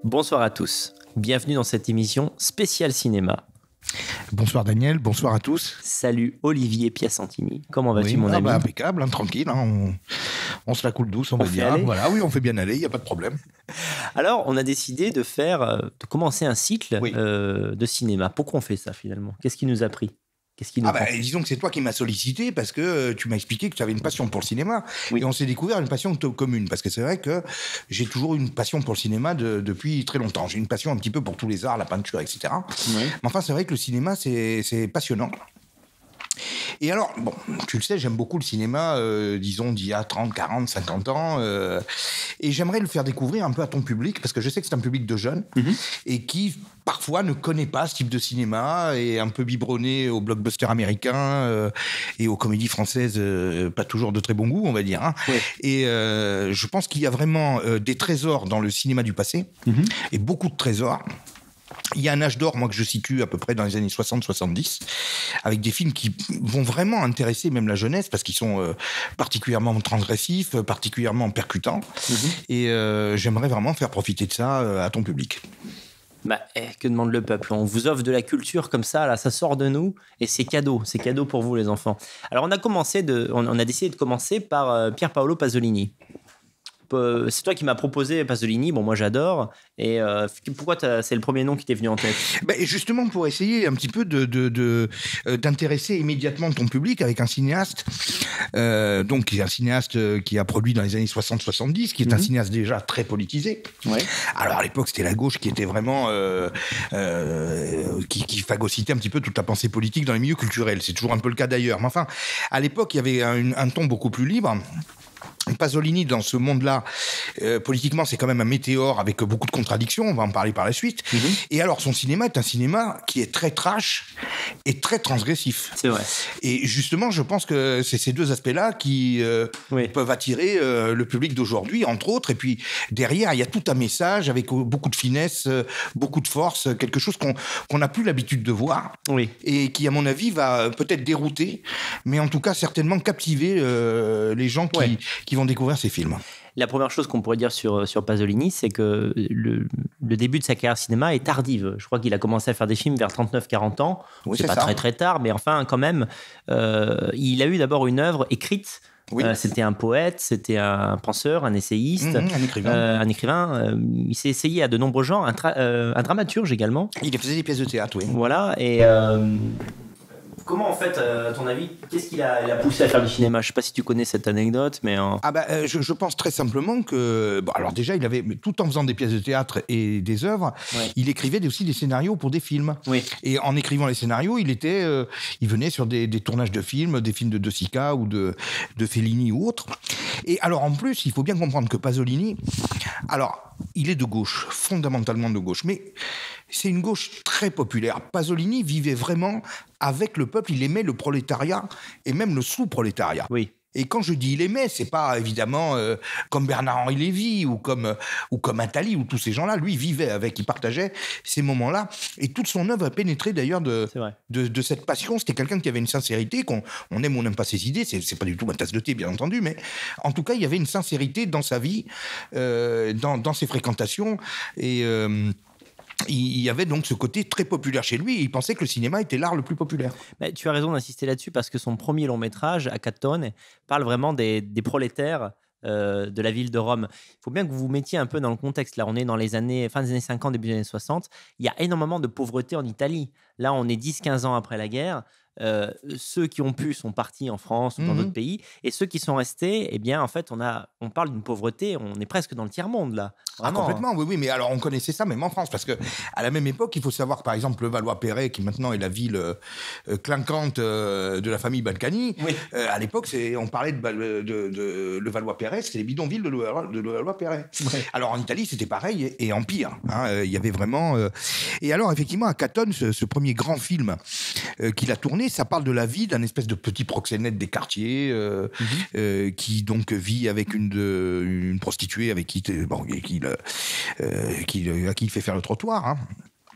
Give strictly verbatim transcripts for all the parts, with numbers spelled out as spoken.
Bonsoir à tous, bienvenue dans cette émission spéciale cinéma. Bonsoir Daniel, bonsoir à tous. Salut Olivier Piacentini, comment vas-tu oui, mon ah ami bah, impeccable, hein, tranquille, hein, on, on se la coule douce, on, on va fait dire. aller. Voilà, oui, on fait bien aller, il n'y a pas de problème. Alors, on a décidé de faire, de commencer un cycle oui. euh, de cinéma. Pourquoi on fait ça finalement? Qu'est-ce qui nous a pris? Qu'est-ce qui nous ah bah, disons que c'est toi qui m'as sollicité parce que euh, tu m'as expliqué que tu avais une passion pour le cinéma. Oui. Et on s'est découvert une passion commune. Parce que c'est vrai que j'ai toujours une passion pour le cinéma de, depuis très longtemps. J'ai une passion un petit peu pour tous les arts, la peinture, et cetera. Oui. Mais enfin, c'est vrai que le cinéma, c'est, c'est passionnant. Et alors, bon, tu le sais, j'aime beaucoup le cinéma, euh, disons, d'il y a trente, quarante, cinquante ans. Euh, et j'aimerais le faire découvrir un peu à ton public, parce que je sais que c'est un public de jeunes, mm-hmm. et qui, parfois, ne connaît pas ce type de cinéma, et un peu biberonné aux blockbusters américains euh, et aux comédies françaises, euh, pas toujours de très bon goût, on va dire. Hein. Ouais. Et euh, je pense qu'il y a vraiment euh, des trésors dans le cinéma du passé, mm-hmm. et beaucoup de trésors. Il y a un âge d'or, moi, que je situe à peu près dans les années soixante soixante-dix, avec des films qui vont vraiment intéresser même la jeunesse, parce qu'ils sont euh, particulièrement transgressifs, particulièrement percutants. Mm-hmm. Et euh, j'aimerais vraiment faire profiter de ça euh, à ton public. Bah, eh, que demande le peuple? On vous offre de la culture comme ça, là, ça sort de nous, et c'est cadeau, c'est cadeau pour vous, les enfants. Alors, on a, commencé de, on, on a décidé de commencer par euh, Pier Paolo Pasolini. C'est toi qui m'as proposé Pasolini, bon moi j'adore, et euh, pourquoi c'est le premier nom qui t'est venu en tête? Ben justement pour essayer un petit peu de, de, de, euh, d'intéresser immédiatement ton public avec un cinéaste, euh, donc un cinéaste qui a produit dans les années soixante soixante-dix, qui est mm-hmm. un cinéaste déjà très politisé. Ouais. Alors à l'époque c'était la gauche qui était vraiment, euh, euh, qui, qui phagocytait un petit peu toute la pensée politique dans les milieux culturels, c'est toujours un peu le cas d'ailleurs, mais enfin à l'époque il y avait un, un ton beaucoup plus libre. Pasolini, dans ce monde-là, euh, politiquement, c'est quand même un météore avec beaucoup de contradictions, on va en parler par la suite. Mm-hmm. Et alors, son cinéma est un cinéma qui est très trash et très transgressif. C'est vrai. Et justement, je pense que c'est ces deux aspects-là qui euh, oui. peuvent attirer euh, le public d'aujourd'hui, entre autres. Et puis, derrière, il y a tout un message avec beaucoup de finesse, euh, beaucoup de force, quelque chose qu'on qu'on n'a plus l'habitude de voir. Oui. Et qui, à mon avis, va peut-être dérouter, mais en tout cas, certainement captiver euh, les gens qui... Ouais. qui vont découvrir ces films. La première chose qu'on pourrait dire sur, sur Pasolini, c'est que le, le début de sa carrière cinéma est tardive. Je crois qu'il a commencé à faire des films vers trente-neuf quarante ans. Oui, c'est, c'est pas ça. très très tard, mais enfin quand même, euh, il a eu d'abord une œuvre écrite. Oui. Euh, c'était un poète, c'était un penseur, un essayiste, mmh, un écrivain. Euh, un écrivain euh, il s'est essayé à de nombreux genres, un, tra- euh, un dramaturge également. Il faisait des pièces de théâtre, oui. Voilà, et... Euh, Comment, en fait, à ton avis, qu'est-ce qui l'a, l'a poussé à faire du cinéma? Je ne sais pas si tu connais cette anecdote, mais... Euh... Ah bah, euh, je, je pense très simplement que... Bon, alors déjà, il avait, tout en faisant des pièces de théâtre et des œuvres, ouais. il écrivait aussi des scénarios pour des films. Oui. Et en écrivant les scénarios, il, était, euh, il venait sur des, des tournages de films, des films de De Sica ou de, de Fellini ou autres. Et alors, en plus, il faut bien comprendre que Pasolini... Alors, il est de gauche, fondamentalement de gauche, mais... C'est une gauche très populaire. Pasolini vivait vraiment avec le peuple. Il aimait le prolétariat et même le sous-prolétariat. Oui. Et quand je dis il aimait, c'est pas évidemment euh, comme Bernard-Henri Lévy ou comme, euh, ou comme Attali ou tous ces gens-là. Lui, il vivait avec, il partageait ces moments-là. Et toute son œuvre a pénétré d'ailleurs de, de, de cette passion. C'était quelqu'un qui avait une sincérité, qu'on on aime ou on n'aime pas ses idées. C'est, c'est pas du tout ma tasse de thé, bien entendu. Mais en tout cas, il y avait une sincérité dans sa vie, euh, dans, dans ses fréquentations. Et... Euh, il y avait donc ce côté très populaire chez lui et il pensait que le cinéma était l'art le plus populaire. Mais tu as raison d'insister là-dessus parce que son premier long métrage, Accattone, parle vraiment des, des prolétaires euh, de la ville de Rome. Il faut bien que vous vous mettiez un peu dans le contexte. Là, on est dans les années, fin des années cinquante, début des années soixante. Il y a énormément de pauvreté en Italie. Là, on est dix quinze ans après la guerre. Euh, ceux qui ont pu sont partis en France ou dans mmh. d'autres pays, et ceux qui sont restés, eh bien, en fait, on, a, on parle d'une pauvreté, on est presque dans le tiers-monde, là. Ah, complètement, oui, oui, mais alors on connaissait ça même en France, parce qu'à la même époque, il faut savoir que, par exemple, le Levallois-Perret, qui maintenant est la ville euh, clinquante euh, de la famille Balkany, oui. euh, à l'époque, c'est, on parlait de, de, de, de Levallois-Perret, c'était les bidonvilles de Levallois-Perret. Ouais. Alors en Italie, c'était pareil, et, et en pire. Hein, euh, il y avait vraiment... Euh... Et alors, effectivement, Accattone, ce, ce premier grand film euh, qu'il a tourné, ça parle de la vie d'un espèce de petit proxénète des quartiers euh, mm-hmm. euh, qui donc vit avec une, de, une prostituée avec qui, bon, qui, euh, qui, à qui il fait faire le trottoir. Hein.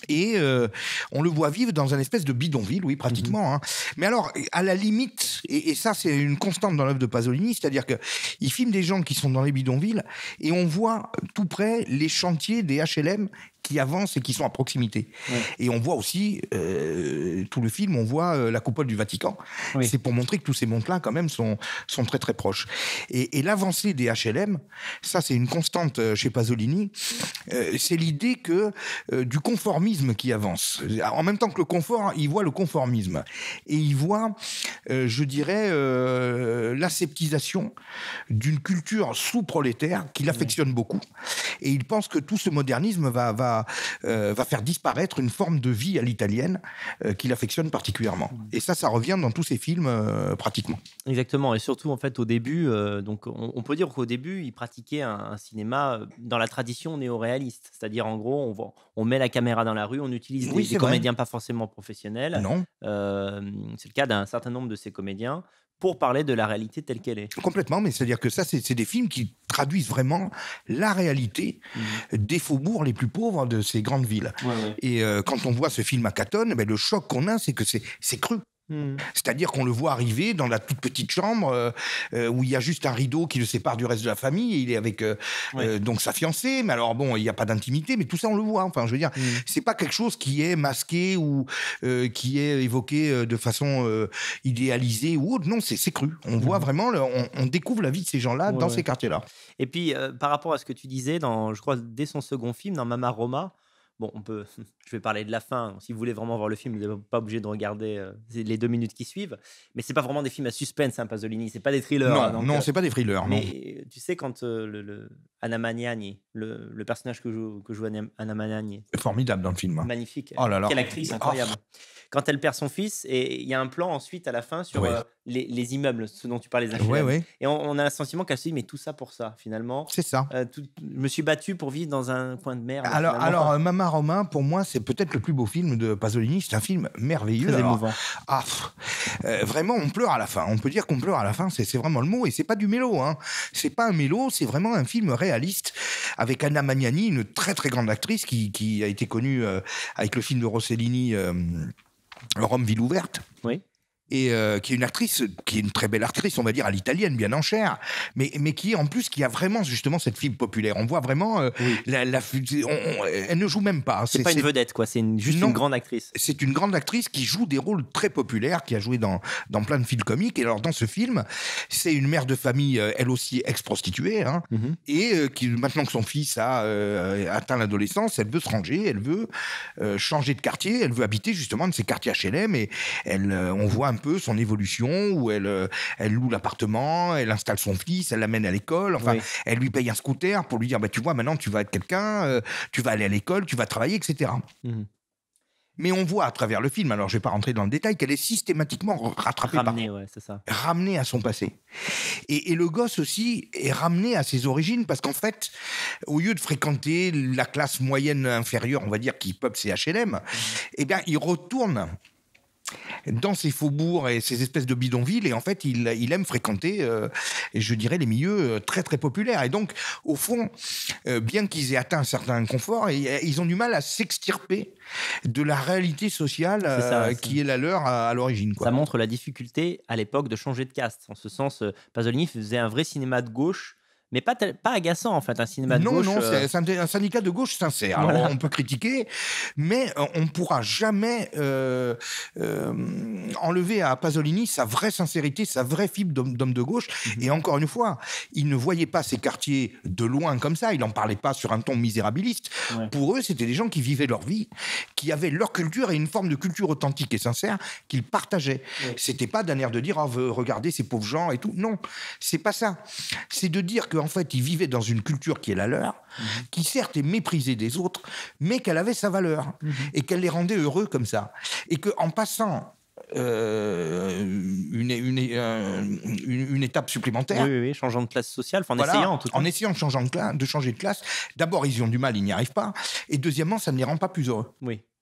Et euh, on le voit vivre dans un espèce de bidonville, oui, pratiquement. Mmh. Hein. Mais alors, à la limite, et, et ça, c'est une constante dans l'œuvre de Pasolini, c'est-à-dire qu'il filme des gens qui sont dans les bidonvilles et on voit tout près les chantiers des H L M qui avancent et qui sont à proximité. Ouais. Et on voit aussi, euh, tout le film, on voit euh, la coupole du Vatican. Oui. C'est pour montrer que tous ces mondes-là, quand même, sont, sont très, très proches. Et, et l'avancée des H L M, ça, c'est une constante chez Pasolini, euh, c'est l'idée que euh, du conformisme qui avance. En même temps que le confort, il voit le conformisme. Et il voit, euh, je dirais, euh, l'aseptisation d'une culture sous-prolétaire qu'il affectionne oui. beaucoup. Et il pense que tout ce modernisme va... va Euh, va faire disparaître une forme de vie à l'italienne euh, qu'il affectionne particulièrement. Et ça, ça revient dans tous ses films euh, pratiquement. Exactement, et surtout en fait au début, euh, donc on, on peut dire qu'au début, il pratiquait un, un cinéma dans la tradition néo-réaliste, c'est-à-dire en gros, on, va, on met la caméra dans la rue, on utilise oui, des, des comédiens pas forcément professionnels. Non. Euh, c'est le cas d'un certain nombre de ces comédiens, pour parler de la réalité telle qu'elle est. Complètement, mais c'est-à-dire que ça, c'est, c'est des films qui traduisent vraiment la réalité mmh. des faubourgs les plus pauvres de ces grandes villes. Ouais, ouais. Et euh, quand on voit ce film à Catone, ben, le choc qu'on a, c'est que c'est, c'est cru. Mmh. C'est-à-dire qu'on le voit arriver dans la toute petite chambre euh, euh, où il y a juste un rideau qui le sépare du reste de la famille. Et il est avec euh, ouais. euh, donc sa fiancée, mais alors bon, il n'y a pas d'intimité, mais tout ça on le voit. Enfin, je veux dire, mmh. c'est pas quelque chose qui est masqué ou euh, qui est évoqué de façon euh, idéalisée ou autre. Non, c'est, c'est cru. On mmh. voit vraiment, le, on, on découvre la vie de ces gens-là ouais, dans ouais. ces quartiers-là. Et puis euh, par rapport à ce que tu disais, dans, je crois dès son second film, dans Mama Roma. Bon, on peut, je vais parler de la fin. Si vous voulez vraiment voir le film, vous n'êtes pas obligé de regarder euh, les deux minutes qui suivent. Mais c'est pas vraiment des films à suspense, hein, Pasolini. C'est pas des thrillers. Non, hein, donc, non, c'est pas des thrillers. Mais non. Tu sais quand euh, le, le Anna Magnani, le, le personnage que joue, que joue Anna Magnani, formidable dans le film. Hein. Magnifique. Oh là là. Quelle actrice incroyable. Oh. Quand elle perd son fils, et il y a un plan ensuite à la fin sur ouais. euh, les, les immeubles, ce dont tu parlais, les H L M. Ouais, ouais. Et on, on a le sentiment qu'elle se dit, mais tout ça pour ça, finalement. C'est ça. Euh, tout, je me suis battu pour vivre dans un coin de merde. Alors, alors euh, Mama Roma, pour moi, c'est peut-être le plus beau film de Pasolini. C'est un film merveilleux. Très alors, émouvant. Ah, euh, vraiment, on pleure à la fin. On peut dire qu'on pleure à la fin. C'est, c'est vraiment le mot. Et c'est pas du mélo. Hein. C'est pas un mélo. C'est vraiment un film réaliste avec Anna Magnani, une très très grande actrice qui, qui a été connue euh, avec le film de Rossellini. Euh, Rome, ville ouverte. Oui. Et euh, qui est une actrice, qui est une très belle actrice, on va dire, à l'italienne, bien en chair, mais, mais qui, en plus, qui a vraiment, justement, cette fibre populaire. On voit vraiment... Euh, oui. la, la, on, on, elle ne joue même pas. C'est, c'est pas une c'est, vedette, quoi. C'est une, juste non, une grande actrice. C'est une grande actrice qui joue des rôles très populaires, qui a joué dans, dans plein de films comiques. Et alors, dans ce film, c'est une mère de famille, euh, elle aussi ex-prostituée, hein, mm-hmm. et euh, qui, maintenant que son fils a euh, atteint l'adolescence, elle veut se ranger, elle veut euh, changer de quartier, elle veut habiter, justement, de ces quartiers H L M, et elle, euh, on voit un peu son évolution où elle, euh, elle loue l'appartement, elle installe son fils, elle l'amène à l'école, enfin, oui. elle lui paye un scooter pour lui dire bah, tu vois, maintenant tu vas être quelqu'un, euh, tu vas aller à l'école, tu vas travailler, et cetera. Mmh. Mais on voit à travers le film, alors je ne vais pas rentrer dans le détail, qu'elle est systématiquement rattrapée ramenée, par... ouais, c'est ça. ramenée à son passé. Et, et le gosse aussi est ramené à ses origines parce qu'en fait, au lieu de fréquenter la classe moyenne inférieure, on va dire, qui peuple ces H L M, mmh. eh bien, il retourne dans ces faubourgs et ces espèces de bidonvilles, et en fait, il, il aime fréquenter, euh, je dirais, les milieux très, très populaires. Et donc, au fond, euh, bien qu'ils aient atteint un certain confort, et, ils ont du mal à s'extirper de la réalité sociale euh, ça, qui est la leur à, à l'origine. Quoi. Ça montre la difficulté, à l'époque, de changer de caste. En ce sens, Pasolini faisait un vrai cinéma de gauche, mais pas, tel, pas agaçant, en fait, un cinéma de non, gauche. Non, non, euh... c'est un syndicat de gauche sincère. Voilà. Alors, on peut critiquer, mais on ne pourra jamais euh, euh, enlever à Pasolini sa vraie sincérité, sa vraie fibre d'homme, d'homme de gauche. Mm-hmm. Et encore une fois, il ne voyait pas ces quartiers de loin comme ça, il n'en parlait pas sur un ton misérabiliste. Ouais. Pour eux, c'était des gens qui vivaient leur vie, qui avaient leur culture et une forme de culture authentique et sincère qu'ils partageaient. Ouais. C'était pas d'un air de dire oh, « regardez ces pauvres gens » et tout. Non, c'est pas ça. C'est de dire que en fait, ils vivaient dans une culture qui est la leur, mmh. qui certes est méprisée des autres, mais qu'elle avait sa valeur, mmh. et qu'elle les rendait heureux comme ça. Et qu'en passant euh, une, une, une, une, une étape supplémentaire... Oui, oui, oui, changeant de classe sociale, en voilà, essayant en tout cas. En essayant de changer de, classe, de changer de classe, d'abord, ils y ont du mal, ils n'y arrivent pas, et deuxièmement, ça ne les rend pas plus heureux. Oui.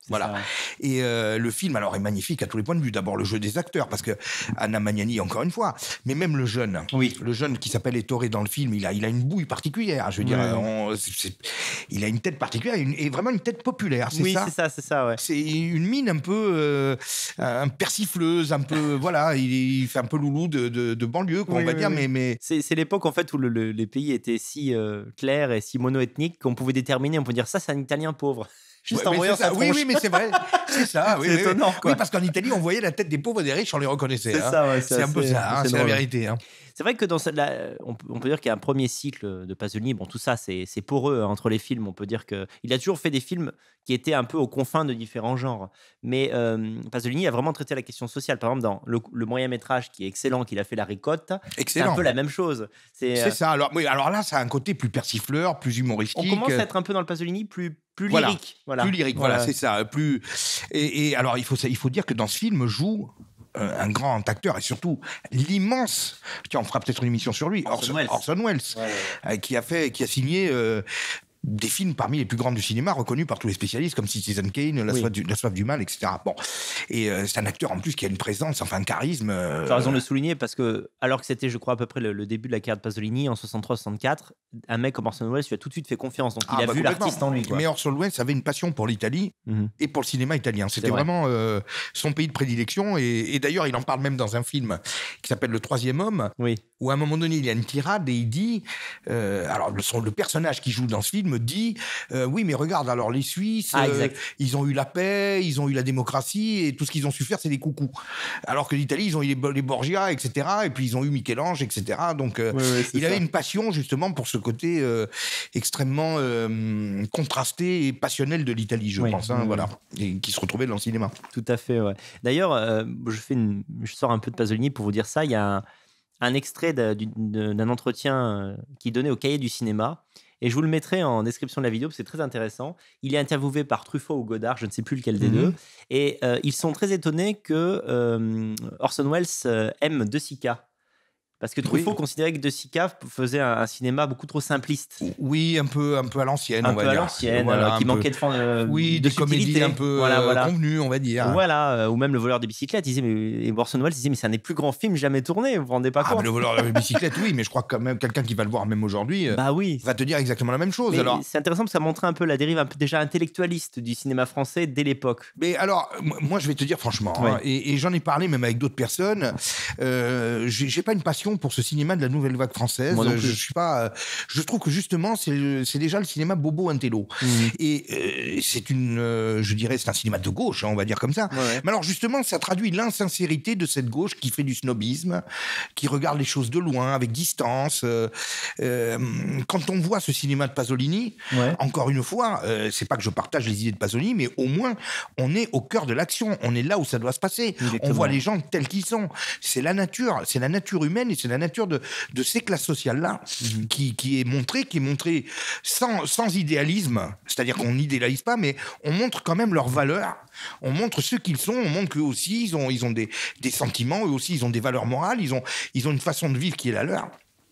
Voilà. Ça, ouais. Et euh, le film, alors, est magnifique à tous les points de vue. D'abord, le jeu des acteurs, parce que Anna Magnani, encore une fois, mais même le jeune, oui. le jeune qui s'appelle Ettore dans le film, il a, il a une bouille particulière. Je veux dire, ouais, on, c'est, c'est, il a une tête particulière, une, et vraiment une tête populaire. C'est oui, ça. c'est ça, c'est ça, ouais. C'est une mine un peu euh, un persifleuse, un peu, voilà, il, il fait un peu loulou de, de, de banlieue, quoi, oui, on va oui, dire, oui. mais, mais... C'est, c'est l'époque en fait où le, le, les pays étaient si euh, clairs et si mono-ethniques qu'on pouvait déterminer, on peut dire ça, c'est un Italien pauvre. Juste Ouais, en voyant ça. sa Oui, tronche. oui, mais c'est vrai. C'est ça. Oui, c'est oui, étonnant, oui. quoi. Oui, parce qu'en Italie, on voyait la tête des pauvres et des riches, on les reconnaissait. C'est hein. ça, ouais, c'est, c'est assez, un peu ça, hein, c'est drôle. la vérité. Hein. C'est vrai que dans cette, là, on, peut, on peut dire qu'il y a un premier cycle de Pasolini. Bon, tout ça, c'est, c'est poreux hein, entre les films. On peut dire qu'il a toujours fait des films qui étaient un peu aux confins de différents genres. Mais euh, Pasolini a vraiment traité la question sociale. Par exemple, dans le, le moyen-métrage qui est excellent, qu'il a fait La Ricotte, Excellent. c'est un peu la même chose. C'est, c'est euh, ça. Alors, oui, alors là, ça a un côté plus persifleur, plus humoristique. On commence à être un peu dans le Pasolini plus, plus voilà. lyrique. Voilà. Plus lyrique, voilà, voilà c'est ça. Plus... Et, et alors, il faut, il faut dire que dans ce film joue un grand acteur et surtout l'immense, tiens, on fera peut-être une émission sur lui, Orson, Orson Welles, Orson Welles ouais, ouais. qui a fait, qui a signé euh, des films parmi les plus grands du cinéma, reconnus par tous les spécialistes, comme Citizen Kane, La, oui. soif, du, La soif du mal, et cetera. Bon, et euh, c'est un acteur en plus qui a une présence, enfin un charisme. Euh... Tu as raison de le souligner parce que, alors que c'était, je crois, à peu près le, le début de la carrière de Pasolini en soixante-trois soixante-quatre, un mec comme Orson Welles lui a tout de suite fait confiance, donc il ah, a bah, vu l'artiste en lui. Quoi. Mais Orson Welles avait une passion pour l'Italie mm-hmm. et pour le cinéma italien. C'était vraiment euh, son pays de prédilection, et, et d'ailleurs, il en parle même dans un film qui s'appelle Le Troisième Homme, oui. où à un moment donné, il y a une tirade et il dit, euh, alors le, son, le personnage qui joue dans ce film dit. Euh, oui, mais regarde, alors les Suisses, ah, euh, ils ont eu la paix, ils ont eu la démocratie, et tout ce qu'ils ont su faire, c'est des coucous. Alors que l'Italie, ils ont eu les, les Borgia, et cetera, et puis ils ont eu Michel-Ange, et cetera. Donc, euh, oui, oui, il ça. avait une passion, justement, pour ce côté euh, extrêmement euh, contrasté et passionnel de l'Italie, je oui, pense, hein, oui, voilà, et qui se retrouvait dans le cinéma. Tout à fait, ouais. D'ailleurs, euh, je, fais une, je sors un peu de Pasolini pour vous dire ça. Il y a un, un extrait d'un entretien qui donnait au Cahier du cinéma. Et je vous le mettrai en description de la vidéo, parce que c'est très intéressant. Il est interviewé par Truffaut ou Godard, je ne sais plus lequel des mmh. deux. Et euh, ils sont très étonnés que euh, Orson Welles euh, aime De Sica. Parce que Truffaut oui. considérait que De Sica faisait un, un cinéma beaucoup trop simpliste. Oui, un peu, un peu à l'ancienne, un on va peu dire. à l'ancienne, voilà, euh, qui manquait de, euh, oui, de des comédies un peu voilà, voilà. convenues, on va dire. Voilà, euh, ou même Le voleur de bicyclette. Il disait, mais, et Orson Welles disait, mais c'est un des plus grands films jamais tournés, vous vous rendez pas ah, compte. Mais Le voleur de bicyclette, oui, mais je crois que quand même quelqu'un qui va le voir même aujourd'hui bah oui. va te dire exactement la même chose. Alors. C'est intéressant parce que ça montrait un peu la dérive un peu déjà intellectualiste du cinéma français dès l'époque. Mais alors, moi, je vais te dire franchement, ouais. hein, et, et j'en ai parlé même avec d'autres personnes, euh, j'ai pas une passion pour ce cinéma de la nouvelle vague française. Moi non je suis pas. Je trouve que justement, c'est déjà le cinéma bobo intello. Mmh. Et euh, c'est une, euh, je dirais, c'est un cinéma de gauche, hein, on va dire comme ça. Ouais. Mais alors justement, ça traduit l'insincérité de cette gauche qui fait du snobisme, qui regarde les choses de loin, avec distance. Euh, euh, quand on voit ce cinéma de Pasolini, ouais. encore une fois, euh, c'est pas que je partage les idées de Pasolini, mais au moins, on est au cœur de l'action. On est là où ça doit se passer. Exactement. On voit les gens tels qu'ils sont. C'est la nature, c'est la nature humaine et c'est la nature de, de ces classes sociales-là mmh. qui, qui est montrée, qui est montrée sans, sans idéalisme. C'est-à-dire qu'on n'idéalise pas, mais on montre quand même leurs valeurs. On montre ce qu'ils sont. On montre qu'eux aussi, ils ont, ils ont des, des sentiments. Eux aussi, ils ont des valeurs morales. Ils ont, ils ont une façon de vivre qui est la leur.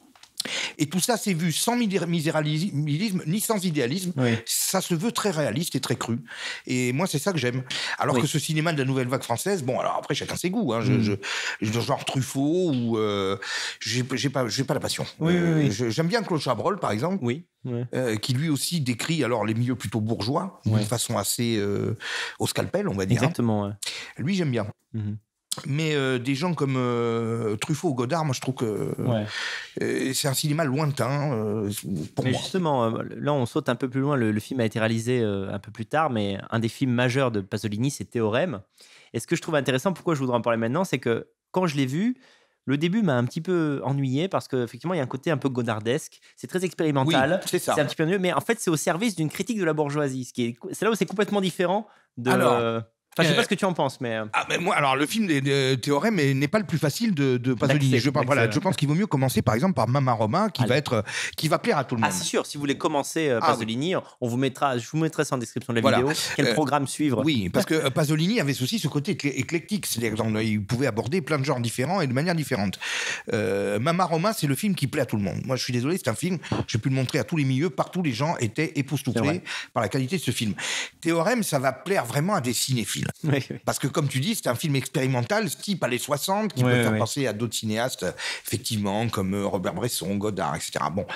Et tout ça, c'est vu sans misérabilisme ni sans idéalisme. Oui. Ça se veut très réaliste et très cru. Et moi, c'est ça que j'aime. Alors oui. que ce cinéma de la nouvelle vague française, bon, alors après, chacun ses goûts. Hein, mmh. je, je, genre Truffaut ou euh, j'ai pas, j'ai pas la passion. Oui, euh, oui, oui. J'aime bien Claude Chabrol, par exemple. Oui. Ouais. Euh, qui lui aussi décrit alors les milieux plutôt bourgeois ouais. d'une façon assez euh, au scalpel, on va dire. Exactement. Ouais. Lui, j'aime bien. Mmh. Mais euh, des gens comme euh, Truffaut ou Godard, moi je trouve que ouais. euh, c'est un cinéma lointain euh, pour mais moi. Justement, euh, là on saute un peu plus loin. Le, le film a été réalisé euh, un peu plus tard, mais un des films majeurs de Pasolini, c'est Théorème. Et ce que je trouve intéressant, pourquoi je voudrais en parler maintenant, c'est que quand je l'ai vu, le début m'a un petit peu ennuyé parce qu'effectivement, il y a un côté un peu godardesque. C'est très expérimental. Oui, c'est ça. C'est un petit peu mieux, mais en fait, c'est au service d'une critique de la bourgeoisie. Ce qui est, c'est là où c'est complètement différent de... Alors, Enfin, je sais pas ce que tu en penses, mais... Ah, mais moi, alors, le film des, des Théorème n'est pas le plus facile de, de Pasolini. Je, voilà, je pense qu'il vaut mieux commencer, par exemple, par Mama Roma, qui, va, être, qui va plaire à tout le monde. Ah, c'est sûr. Si vous voulez commencer euh, Pasolini, ah, oui. on vous mettra, je vous mettrai ça en description de la voilà. vidéo. Quel euh, programme suivre? Oui, parce que Pasolini avait aussi ce côté éclectique. C'est-à-dire qu'il pouvait aborder plein de genres différents et de manière différente. Euh, Mama Roma, c'est le film qui plaît à tout le monde. Moi, je suis désolé, c'est un film, j'ai pu le montrer à tous les milieux, partout les gens étaient époustouflés par la qualité de ce film. Théorème, ça va plaire vraiment à des cinéphiles. Oui, oui. Parce que, comme tu dis, c'est un film expérimental, type années soixante, qui oui, peut oui, faire oui. penser à d'autres cinéastes, effectivement, comme Robert Bresson, Godard, et cetera. Bon.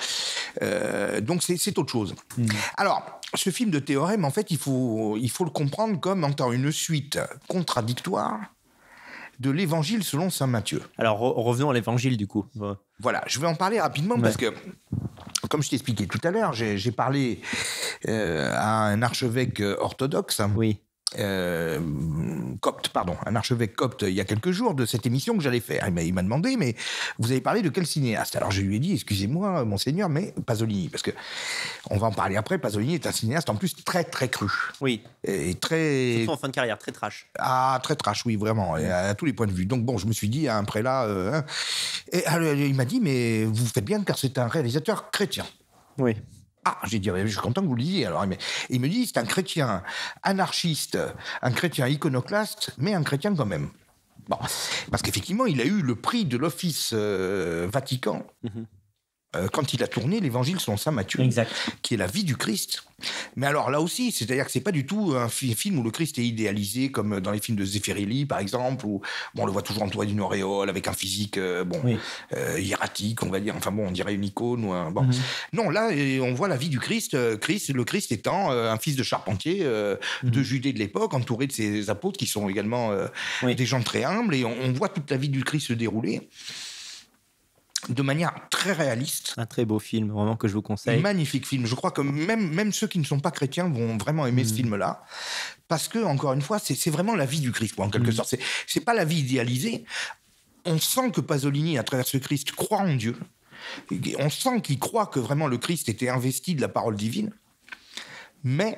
Euh, donc, c'est autre chose. Mmh. Alors, ce film de Théorème, en fait, il faut, il faut le comprendre comme étant une suite contradictoire de l'Évangile selon saint Matthieu. Alors, re revenons à l'Évangile, du coup. Voilà, je vais en parler rapidement, ouais. parce que, comme je t'expliquais tout à l'heure, j'ai parlé euh, à un archevêque orthodoxe. Oui. Euh, copte, pardon, un archevêque copte il y a quelques jours de cette émission que j'allais faire. Il m'a demandé, mais vous avez parlé de quel cinéaste? Alors je lui ai dit, excusez-moi, monseigneur, mais Pasolini, parce que on va en parler après. Pasolini est un cinéaste en plus très très cru. Oui. Et très. Surtout en fin de carrière, très trash. Ah, très trash, oui, vraiment, et à, à tous les points de vue. Donc bon, je me suis dit à un prélat, euh, hein, et alors, il m'a dit, mais vous faites bien car c'est un réalisateur chrétien. Oui. Ah, j'ai dit, je suis content que vous le disiez. Alors, il me dit, c'est un chrétien anarchiste, un chrétien iconoclaste, mais un chrétien quand même. Bon, parce qu'effectivement, il a eu le prix de l'Office euh, Vatican mm-hmm. euh, quand il a tourné l'Évangile selon saint Matthieu, exact. Qui est la vie du Christ. Mais alors là aussi, c'est-à-dire que c'est pas du tout un film où le Christ est idéalisé comme dans les films de Zeffirelli, par exemple, où bon, on le voit toujours entouré d'une auréole avec un physique euh, bon oui. euh, hiératique, on va dire. Enfin bon, on dirait une icône ou un bon. Mm-hmm. Non, là, on voit la vie du Christ. Christ, le Christ étant euh, un fils de charpentier euh, mm-hmm. de Judée de l'époque, entouré de ses apôtres qui sont également euh, oui. des gens très humbles, et on, on voit toute la vie du Christ se dérouler de manière très réaliste. Un très beau film, vraiment, que je vous conseille. Un magnifique film. Je crois que même, même ceux qui ne sont pas chrétiens vont vraiment aimer mmh. ce film-là. Parce que, encore une fois, c'est vraiment la vie du Christ, quoi, en quelque mmh. sorte. C'est pas la vie idéalisée. On sent que Pasolini, à travers ce Christ, croit en Dieu. On sent qu'il croit que vraiment le Christ était investi de la parole divine. Mais...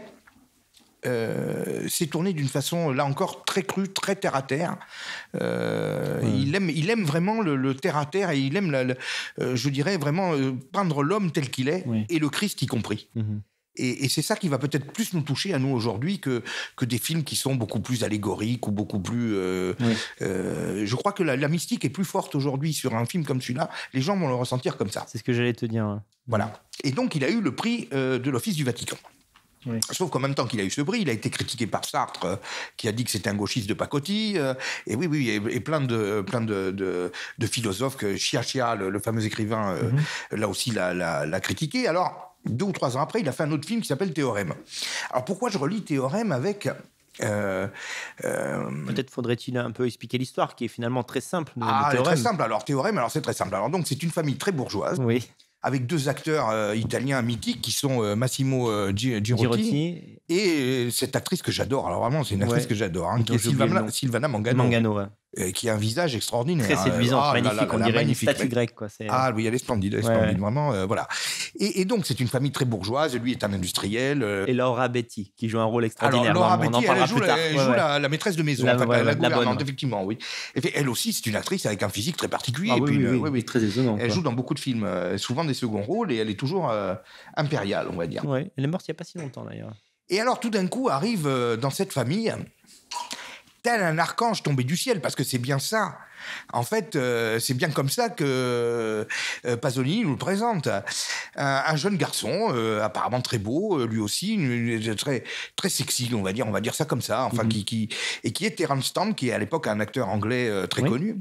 Euh, c'est tourné d'une façon, là encore, très crue, très terre-à-terre. Euh, mmh. il, aime, il aime vraiment le, le terre-à-terre et il aime, la, la, euh, je dirais, vraiment euh, peindre l'homme tel qu'il est, oui. et le Christ y compris. Mmh. Et, et c'est ça qui va peut-être plus nous toucher à nous aujourd'hui que, que des films qui sont beaucoup plus allégoriques ou beaucoup plus... Euh, oui. euh, je crois que la, la mystique est plus forte aujourd'hui sur un film comme celui-là. Les gens vont le ressentir comme ça. C'est ce que j'allais te dire. Ouais. Voilà. Et donc, il a eu le prix euh, de l'Office du Vatican. Oui. Sauf qu'en même temps qu'il a eu ce prix, il a été critiqué par Sartre, euh, qui a dit que c'était un gauchiste de pacotille, euh, et oui, oui, et, et plein de, plein de, de, de philosophes, que Chia Chia, le, le fameux écrivain, euh, mm-hmm. là aussi l'a critiqué. Alors, deux ou trois ans après, il a fait un autre film qui s'appelle Théorème. Alors pourquoi je relis Théorème avec... Euh, euh... Peut-être faudrait-il un peu expliquer l'histoire, qui est finalement très simple. De, ah, de Théorème. Très simple. Alors Théorème, alors c'est très simple. Alors donc c'est une famille très bourgeoise. Oui. Avec deux acteurs euh, italiens mythiques qui sont euh, Massimo euh, Girotti, Girotti et euh, cette actrice que j'adore. Alors vraiment, c'est une actrice ouais. que j'adore, hein, qui est Silvana, Silvana Mangano, Mangano ouais. euh, qui a un visage extraordinaire. Très séduisant, ah, magnifique, là, là, on là, dirait magnifique, une statue grecque. Quoi, ah oui, elle est splendide, elle est ouais, splendide, ouais. vraiment, euh, voilà. Et, et donc, c'est une famille très bourgeoise, lui est un industriel. Euh... Et Laura Betty, qui joue un rôle extraordinaire. Alors, Laura on Betty, en elle joue, plus tard. Elle ouais, joue ouais. La, la maîtresse de maison, la, en fait, ouais, la, la bonne, gouvernante, effectivement, oui. Et puis, elle aussi, c'est une actrice avec un physique très particulier. Ah, et oui, puis, oui, une, oui, oui, oui. très étonnant. Elle quoi. joue dans beaucoup de films, euh, souvent des seconds rôles, et elle est toujours euh, impériale, on va dire. Ouais, elle est morte il n'y a pas si longtemps, d'ailleurs. Et alors, tout d'un coup, arrive euh, dans cette famille, tel un archange tombé du ciel, parce que c'est bien ça. En fait, euh, c'est bien comme ça que euh, Pasolini nous le présente. Un, un jeune garçon, euh, apparemment très beau, lui aussi, une, une, très, très sexy, on va dire, on va dire ça comme ça, enfin, mm-hmm. qui, qui, et qui est Terence Stamp, qui est à l'époque un acteur anglais euh, très oui. connu.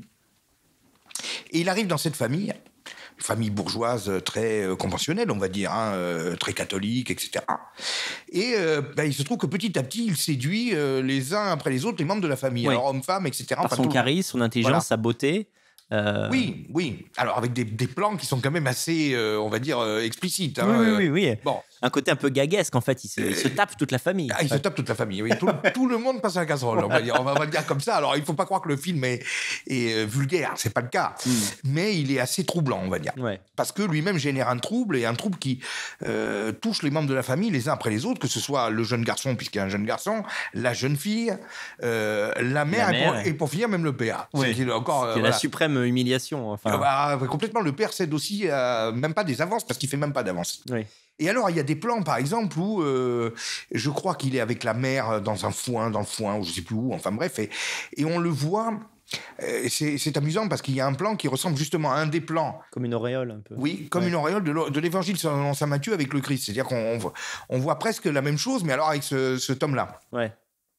Et il arrive dans cette famille, famille bourgeoise très euh, conventionnelle, on va dire, hein, euh, très catholique, et cetera. Et euh, bah, il se trouve que petit à petit, il séduit euh, les uns après les autres les membres de la famille, oui. alors hommes-femmes, et cetera. Par son tout... charisme, son intelligence, voilà. sa beauté. Euh... Oui, oui. Alors avec des, des plans qui sont quand même assez, euh, on va dire, euh, explicites. Hein, oui, euh, oui, oui, oui. Bon. Un côté un peu gaguesque, en fait. Il se, il se tape toute la famille. Ah, il se tape toute la famille, oui. Tout, tout le monde passe à la casserole, on va dire, on va, on va le dire comme ça. Alors, il ne faut pas croire que le film est, est vulgaire, c'est pas le cas. Mm. Mais il est assez troublant, on va dire. Ouais. Parce que lui-même génère un trouble, et un trouble qui euh, touche les membres de la famille les uns après les autres, que ce soit le jeune garçon, puisqu'il y a un jeune garçon, la jeune fille, euh, la mère, la mère et, pour, et pour finir, même le père. Oui. C'est, encore, c'est euh, la voilà. suprême humiliation. Enfin. Euh, bah, complètement, le père cède aussi, euh, même pas des avances, parce qu'il fait même pas d'avance. Oui. Et alors, il y a des plans, par exemple, où euh, je crois qu'il est avec la mère dans un foin, dans le foin, ou je sais plus où, enfin bref, et, et on le voit. Euh, c'est, c'est amusant parce qu'il y a un plan qui ressemble justement à un des plans. Comme une auréole, un peu. Oui, comme ouais. une auréole de, de l'évangile selon saint Matthieu avec le Christ. C'est-à-dire qu'on on, on voit presque la même chose, mais alors avec ce, ce tome-là. Ouais.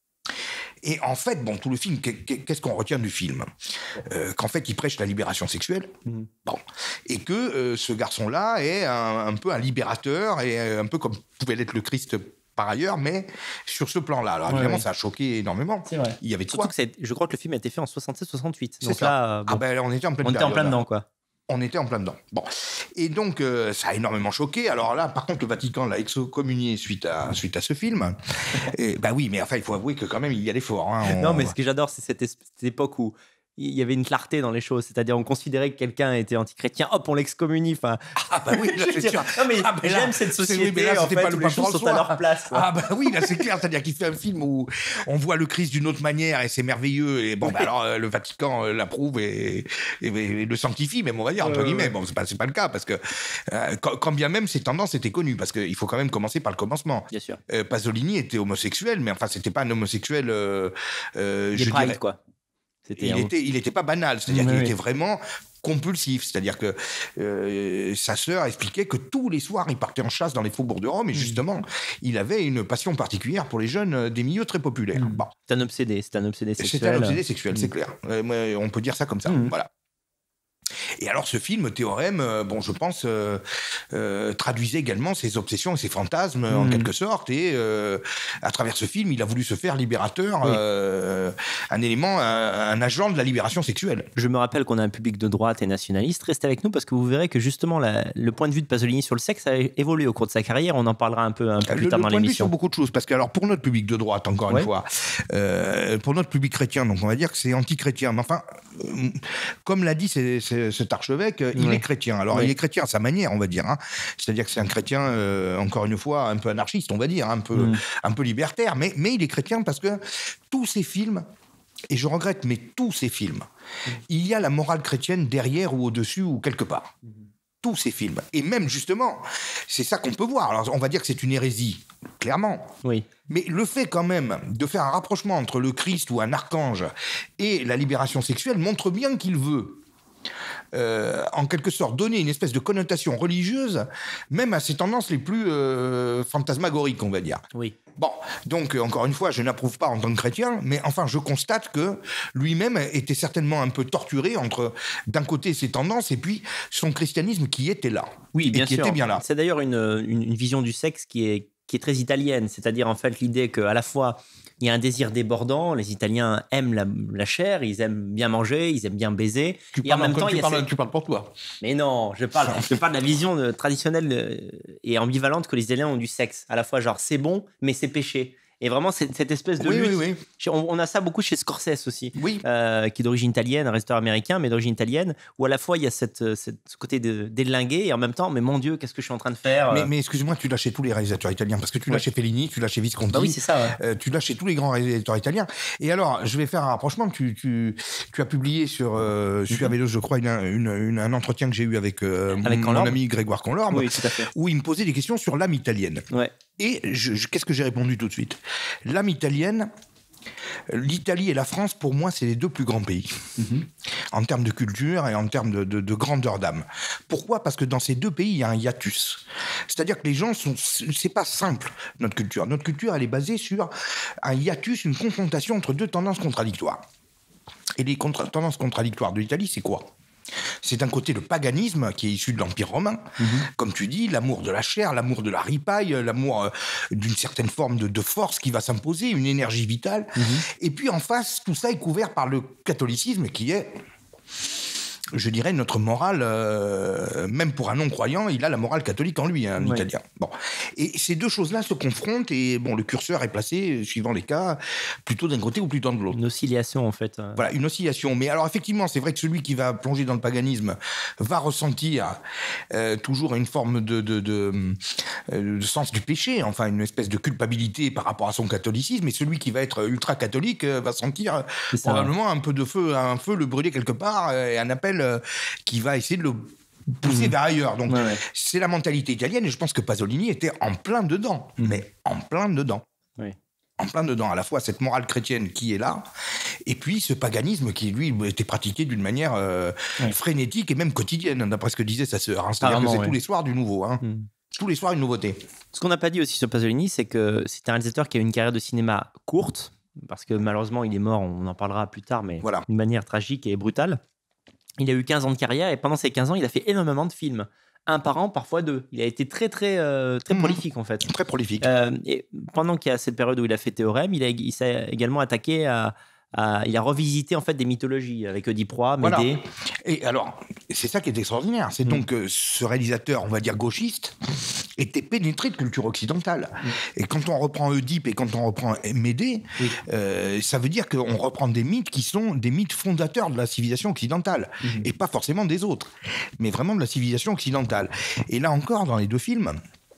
Et en fait, bon, tout le film, qu'est-ce qu'on retient du film ? euh, Qu'en fait, il prêche la libération sexuelle. Mmh. Bon. Et que euh, ce garçon-là est un, un peu un libérateur, et un peu comme pouvait l'être le Christ par ailleurs, mais sur ce plan-là. Alors, ouais, évidemment, ouais. ça a choqué énormément. C'est vrai. Il y avait de Surtout quoi. que je crois que le film a été fait en soixante-sept soixante-huit. C'est donc ça. Là, bon, ah ben, on était en pleine on était en plein dedans, quoi. On était en plein dedans. Bon. Et donc, euh, ça a énormément choqué. Alors là, par contre, le Vatican l'a excommunié suite à, suite à ce film. Et, bah oui, mais enfin, il faut avouer que quand même, il y a l'effort. Hein. On... Non, mais ce que j'adore, c'est cette, cette époque où il y avait une clarté dans les choses. C'est-à-dire, on considérait que quelqu'un était antichrétien, hop, on l'excommunie. Enfin, ah bah oui, là, c'est sûr. Non, mais, ah, mais j'aime là, cette société, oui, mais là, en fait, pas où le les choses sont à leur place. Quoi. Ah bah oui, là, c'est clair. C'est-à-dire qu'il fait un film où on voit le Christ d'une autre manière et c'est merveilleux. Et bon, oui. bah, alors, euh, le Vatican euh, l'approuve et, et, et le sanctifie, même, on va dire, entre euh, guillemets. Bon, c'est pas, c'est pas le cas, parce que euh, quand, quand bien même ces tendances étaient connues, parce qu'il faut quand même commencer par le commencement. Bien sûr. Euh, Pasolini était homosexuel, mais enfin, c'était pas un homosexuel... Euh, euh, je pride, dirais, quoi. C'était il un... était, il était pas banal, c'est-à-dire oui, qu'il oui. était vraiment compulsif, c'est-à-dire que euh, sa sœur expliquait que tous les soirs il partait en chasse dans les faubourgs de Rome et justement il avait une passion particulière pour les jeunes des milieux très populaires. Mmh. Bon. C'est un obsédé, c'est un obsédé sexuel. C'est un obsédé sexuel, mmh. c'est clair. Euh, on peut dire ça comme ça. Mmh. Voilà. Et alors ce film, Théorème, euh, bon, je pense, euh, euh, traduisait également ses obsessions et ses fantasmes mmh. en quelque sorte. Et euh, à travers ce film, il a voulu se faire libérateur, oui. euh, un élément, un, un agent de la libération sexuelle. Je me rappelle qu'on a un public de droite et nationaliste. Restez avec nous parce que vous verrez que justement la, le point de vue de Pasolini sur le sexe a évolué au cours de sa carrière. On en parlera un peu, un peu plus le, tard le dans point l'émission. De vue sur beaucoup de choses, parce que alors pour notre public de droite, encore ouais. une fois, euh, pour notre public chrétien, donc on va dire que c'est anti-chrétien. Mais enfin, euh, comme l'a dit c'est, c'est, cet archevêque, il oui. est chrétien. Alors, oui. il est chrétien à sa manière, on va dire. Hein. C'est-à-dire que c'est un chrétien, euh, encore une fois, un peu anarchiste, on va dire, un peu, mm. un peu libertaire, mais, mais il est chrétien parce que tous ces films, et je regrette, mais tous ces films, mm. il y a la morale chrétienne derrière ou au-dessus ou quelque part. Mm. Tous ces films. Et même, justement, c'est ça qu'on peut voir. Alors, on va dire que c'est une hérésie, clairement. Oui. Mais le fait quand même de faire un rapprochement entre le Christ ou un archange et la libération sexuelle montre bien qu'il veut Euh, en quelque sorte donner une espèce de connotation religieuse même à ces tendances les plus euh, fantasmagoriques, on va dire. Oui. Bon, donc euh, encore une fois, je n'approuve pas en tant que chrétien, mais enfin je constate que lui-même était certainement un peu torturé entre d'un côté ses tendances et puis son christianisme qui était là. Oui, bien et qui sûr. était bien là. C'est d'ailleurs une, une, une vision du sexe qui est, qui est très italienne, c'est-à-dire en fait l'idée qu'à la fois il y a un désir débordant, les Italiens aiment la, la chair, ils aiment bien manger, ils aiment bien baiser. Tu, et parles, en même temps, tu, il y a parles, ces... tu parles pour toi. Mais non, je parle, je parle de la vision de, traditionnelle et ambivalente que les Italiens ont du sexe. À la fois, genre, c'est bon, mais c'est péché. Et vraiment, c'est, cette espèce de oui, lutte. Oui, oui. On, on a ça beaucoup chez Scorsese aussi, oui. euh, qui est d'origine italienne, un réalisateur américain, mais d'origine italienne, où à la fois il y a cette, cette, ce côté de, délingué et en même temps, mais mon Dieu, qu'est-ce que je suis en train de faire Mais, mais excuse-moi, tu l'as chez tous les réalisateurs italiens, parce que tu l'as ouais. chez Fellini, tu l'as chez Visconti, bah oui, c'est ça, ouais. euh, tu l'as chez tous les grands réalisateurs italiens. Et alors, je vais faire un rapprochement. Tu, tu, tu as publié sur, euh, sur mm-hmm. Avélo, je crois, une, une, une, un entretien que j'ai eu avec, euh, avec mon, mon ami Grégoire Conlorme, oui, tout à fait. où il me posait des questions sur l'âme italienne. Ouais. Et je, je, qu'est-ce que j'ai répondu tout de suite ? L'âme italienne, l'Italie et la France, pour moi, c'est les deux plus grands pays, mm-hmm. en termes de culture et en termes de, de, de grandeur d'âme. Pourquoi ? Parce que dans ces deux pays, il y a un hiatus. C'est-à-dire que les gens sont... C'est pas simple, notre culture. Notre culture, elle est basée sur un hiatus, une confrontation entre deux tendances contradictoires. Et les contre- tendances contradictoires de l'Italie, c'est quoi ? C'est d'un côté le paganisme qui est issu de l'Empire romain, mmh. comme tu dis, l'amour de la chair, l'amour de la ripaille, l'amour euh, d'une certaine forme de, de force qui va s'imposer, une énergie vitale. Mmh. Et puis en face, tout ça est couvert par le catholicisme qui est je dirais, notre morale, euh, même pour un non-croyant, il a la morale catholique en lui, hein, un Ouais. Italien. Bon. Et ces deux choses-là se confrontent et bon, le curseur est placé, suivant les cas, plutôt d'un côté ou plutôt de l'autre. Une oscillation, en fait. euh. Voilà, une oscillation. Mais alors, effectivement, c'est vrai que celui qui va plonger dans le paganisme va ressentir euh, toujours une forme de, de, de, euh, de sens du péché, enfin, une espèce de culpabilité par rapport à son catholicisme. Et celui qui va être ultra-catholique euh, va sentir C'est ça. probablement un peu de feu, un feu le brûler quelque part euh, et un appel euh, qui va essayer de le pousser Mhm. vers ailleurs. Donc, Ouais, ouais. c'est la mentalité italienne et je pense que Pasolini était en plein dedans. Mhm. Mais en plein dedans. Ouais. En plein dedans, à la fois cette morale chrétienne qui est là, et puis ce paganisme qui, lui, était pratiqué d'une manière euh, Ouais. frénétique et même quotidienne, d'après ce que disait sa sœur. Hein. C'est-à-dire que Apparemment, c'est ouais. tous les soirs du nouveau. Hein. Mm. Tous les soirs, une nouveauté. Ce qu'on n'a pas dit aussi sur Pasolini, c'est que c'est un réalisateur qui a eu une carrière de cinéma courte, parce que malheureusement, il est mort, on en parlera plus tard, mais Voilà. d'une manière tragique et brutale. Il a eu quinze ans de carrière, et pendant ces quinze ans, il a fait énormément de films. Un par an, parfois deux. Il a été très, très, euh, très Mhm. prolifique, en fait. Très prolifique. Euh, et pendant qu'il y a cette période où il a fait Théorème, il, a, il s'est également attaqué à, à- il a revisité en fait des mythologies avec Oedipe Roi, Voilà. Médée. Et alors, c'est ça qui est extraordinaire. C'est Mm. donc que ce réalisateur, on va dire gauchiste, était pénétré de culture occidentale. Mm. Et quand on reprend Oedipe et quand on reprend Médée, Oui. euh, ça veut dire qu'on reprend des mythes qui sont des mythes fondateurs de la civilisation occidentale. Mhm. Et pas forcément des autres, mais vraiment de la civilisation occidentale. Et là encore, dans les deux films,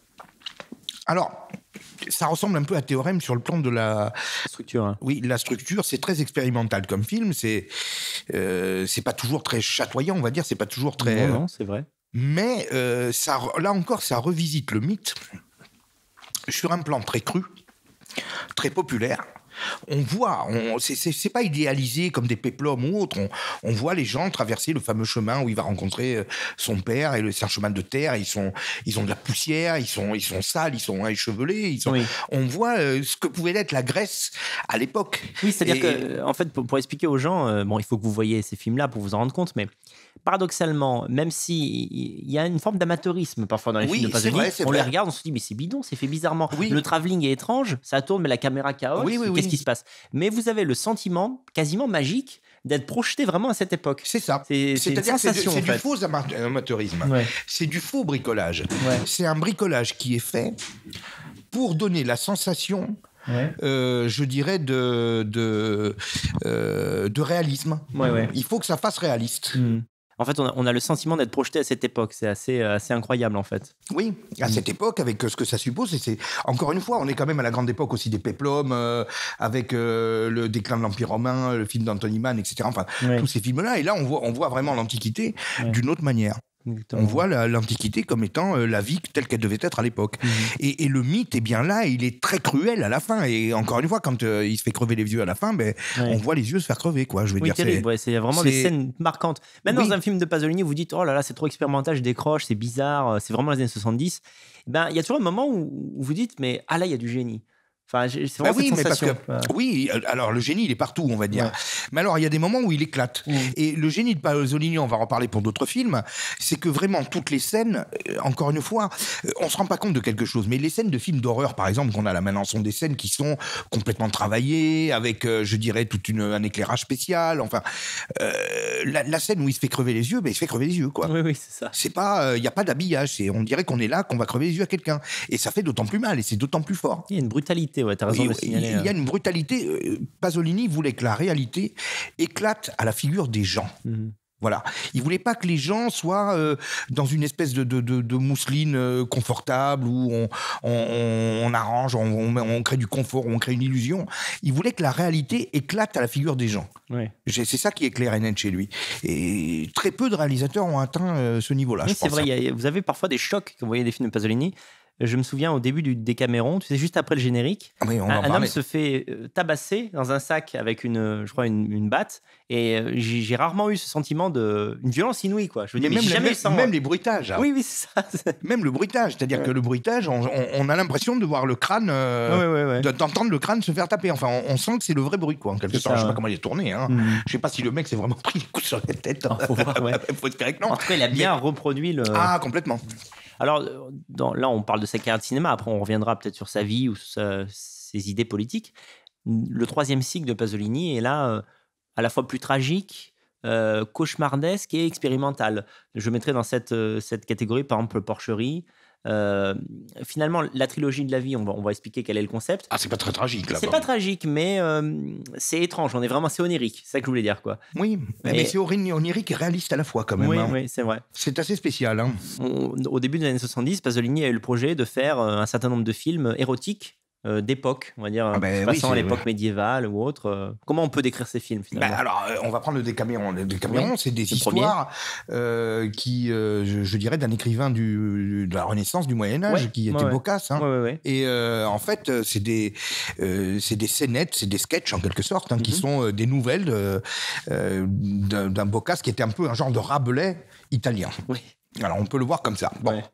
alors, ça ressemble un peu à Théorème sur le plan de la... Structure. Hein. Oui, la structure, c'est très expérimental comme film, c'est euh, c'est pas toujours très chatoyant, on va dire, c'est pas toujours très... Non, non, c'est vrai. Mais euh, ça, là encore, ça revisite le mythe sur un plan très cru, très populaire. On voit, on, c'est, c'est, c'est pas idéalisé comme des péplums ou autres. On, on voit les gens traverser le fameux chemin où il va rencontrer euh, son père. Et le, c'est un chemin de terre. Ils sont, ils ont de la poussière. Ils sont, ils sont sales. Ils sont échevelés. Ils sont. Oui. On voit euh, ce que pouvait être la Grèce à l'époque. Oui, c'est-à-dire Et- que, en fait, pour, pour expliquer aux gens, euh, bon, il faut que vous voyez ces films-là pour vous en rendre compte, mais paradoxalement, même si il y a une forme d'amateurisme parfois dans les Oui, films de c'est Pasolini, vrai, c'est on vrai. les regarde, on se dit mais c'est bidon, c'est fait bizarrement. Oui. Le travelling est étrange, ça tourne, mais la caméra caote. Oui, oui, Qu'est-ce oui. qui se passe? Mais vous avez le sentiment quasiment magique d'être projeté vraiment à cette époque. C'est ça. C'est, c'est une C'est-à-dire que c'est, sensation, c'est en du fait. faux ama- amateurisme. Ouais. C'est du faux bricolage. Ouais. C'est un bricolage qui est fait pour donner la sensation, Ouais. euh, je dirais, de, de, euh, de réalisme. Ouais, ouais. Il faut que ça fasse réaliste. Hmm. En fait, on a, on a le sentiment d'être projeté à cette époque. C'est assez, euh, assez incroyable, en fait. Oui, à cette époque, avec euh, ce que ça suppose, et c'est encore une fois, on est quand même à la grande époque aussi des péplums, euh, avec euh, le déclin de l'Empire romain, le film d'Anthony Mann, et cetera. Enfin, Ouais. tous ces films-là. Et là, on voit, on voit vraiment l'Antiquité Ouais. d'une autre manière. Exactement. On voit la- l'Antiquité comme étant euh, la vie telle qu'elle devait être à l'époque. Mhm. Et, et le mythe, eh bien là, il est très cruel à la fin. Et encore une fois, quand euh, il se fait crever les yeux à la fin, ben, Ouais. on voit les yeux se faire crever, quoi. Je veux Oui, dire, terrible. c'est... Ouais, c'est vraiment c'est- des scènes marquantes. Même Oui. dans un film de Pasolini, vous dites oh là là, c'est trop expérimental, je décroche, c'est bizarre, euh, c'est vraiment les années soixante-dix. Ben, il y a toujours un moment où, où vous dites mais ah là, il y a du génie. Enfin, j'ai- c'est Bah vraiment oui, cette mais parce sensation. que Voilà. oui, alors le génie, il est partout, on va dire. Ouais. Mais alors, il y a des moments où il éclate. Mhm. Et le génie de Pasolini, on va en reparler pour d'autres films, c'est que vraiment toutes les scènes, euh, encore une fois, euh, on se rend pas compte de quelque chose. Mais les scènes de films d'horreur, par exemple, qu'on a là maintenant, sont des scènes qui sont complètement travaillées, avec, euh, je dirais, tout une, un éclairage spécial. Enfin, euh, la, la scène où il se fait crever les yeux, ben il se fait crever les yeux, quoi. Oui, oui, c'est ça. C'est pas, il n'y a pas d'habillage. C'est, on dirait qu'on est là, qu'on va crever les yeux à quelqu'un. Et ça fait d'autant plus mal, et c'est d'autant plus fort. Il y a une brutalité, ouais, t'as raison Oui, de le signaler. il y a hein. une brutalité. euh, Pasolini voulait que la réalité éclate à la figure des gens. Mhm. Voilà. Il voulait pas que les gens soient euh, dans une espèce de, de, de, de mousseline euh, confortable où on, on, on arrange, on, on, on crée du confort, on crée une illusion. Il voulait que la réalité éclate à la figure des gens. Ouais. J'ai- C'est ça qui est clair et net chez lui. Et très peu de réalisateurs ont atteint euh, ce niveau-là. Oui, je c'est pense, vrai, hein. il y a- vous avez parfois des chocs quand vous voyez des films de Pasolini. Je me souviens au début du Décaméron, tu sais, juste après le générique, Ah oui, on va un, en un homme parler. se fait euh, tabasser dans un sac avec une, euh, je crois, une, une batte. Et euh, j'ai j'ai rarement eu ce sentiment de une violence inouïe, quoi. Je veux Mais dire, mais même, j'ai les, jamais même, eu ça. même moi. les bruitages. hein. Oui, oui, c'est ça. c'est- Même le bruitage. C'est-à-dire Ouais. que le bruitage, on, on- on a l'impression de voir le crâne. euh, Ouais, ouais, ouais. de- d'entendre le crâne se faire taper. Enfin, on, on sent que c'est le vrai bruit, quoi, en quelque C'est sorte. ça, Je sais pas ouais. comment il est tourné. Hein. Mhm. Je sais pas si le mec s'est vraiment pris des coups sur la tête. Ah, faut voir, ouais. Faut espérer que non. En tout cas, il a bien reproduit le. Ah, complètement. Alors, euh, dans- là, on parle de sa carrière de cinéma. Après, on reviendra peut-être sur sa vie ou sur sa- ses idées politiques. Le troisième cycle de Pasolini est là, euh, à la fois plus tragique, euh, cauchemardesque et expérimental. Je mettrais dans cette, euh, cette catégorie, par exemple, Porcherie. Euh, finalement, la trilogie de la vie, on va, on va expliquer quel est le concept. Ah, c'est pas très tragique, là. C'est pas tragique, mais euh, c'est étrange. On est vraiment, c'est onirique. C'est ça que je voulais dire, quoi. Oui, Et- mais c'est onirique et réaliste à la fois, quand même. Oui, hein. oui, c'est vrai. C'est assez spécial. Hein. On- au début des années soixante-dix, Pasolini a eu le projet de faire euh, un certain nombre de films érotiques euh, d'époque, on va dire, Ah ben oui, passant à c'est- l'époque médiévale ou autre. euh. Comment on peut décrire ces films, finalement? Bah, alors, euh, on va prendre le Décaméron. Le Décaméron, Oui, c'est des le premier. histoires euh, qui, euh, je, je dirais, d'un écrivain du, de la Renaissance, du Moyen-Âge, Ouais, qui ouais, était ouais. Boccace. Hein. Ouais, ouais, ouais. Et euh, en fait, euh, c'est des, euh, c'est des scénettes, c'est des sketchs en quelque sorte, hein, qui Mhm. sont euh, des nouvelles euh, euh, d'un d'un Boccace qui était un peu un genre de Rabelais italien. Oui. Alors, on peut le voir comme ça. Bon. Ouais.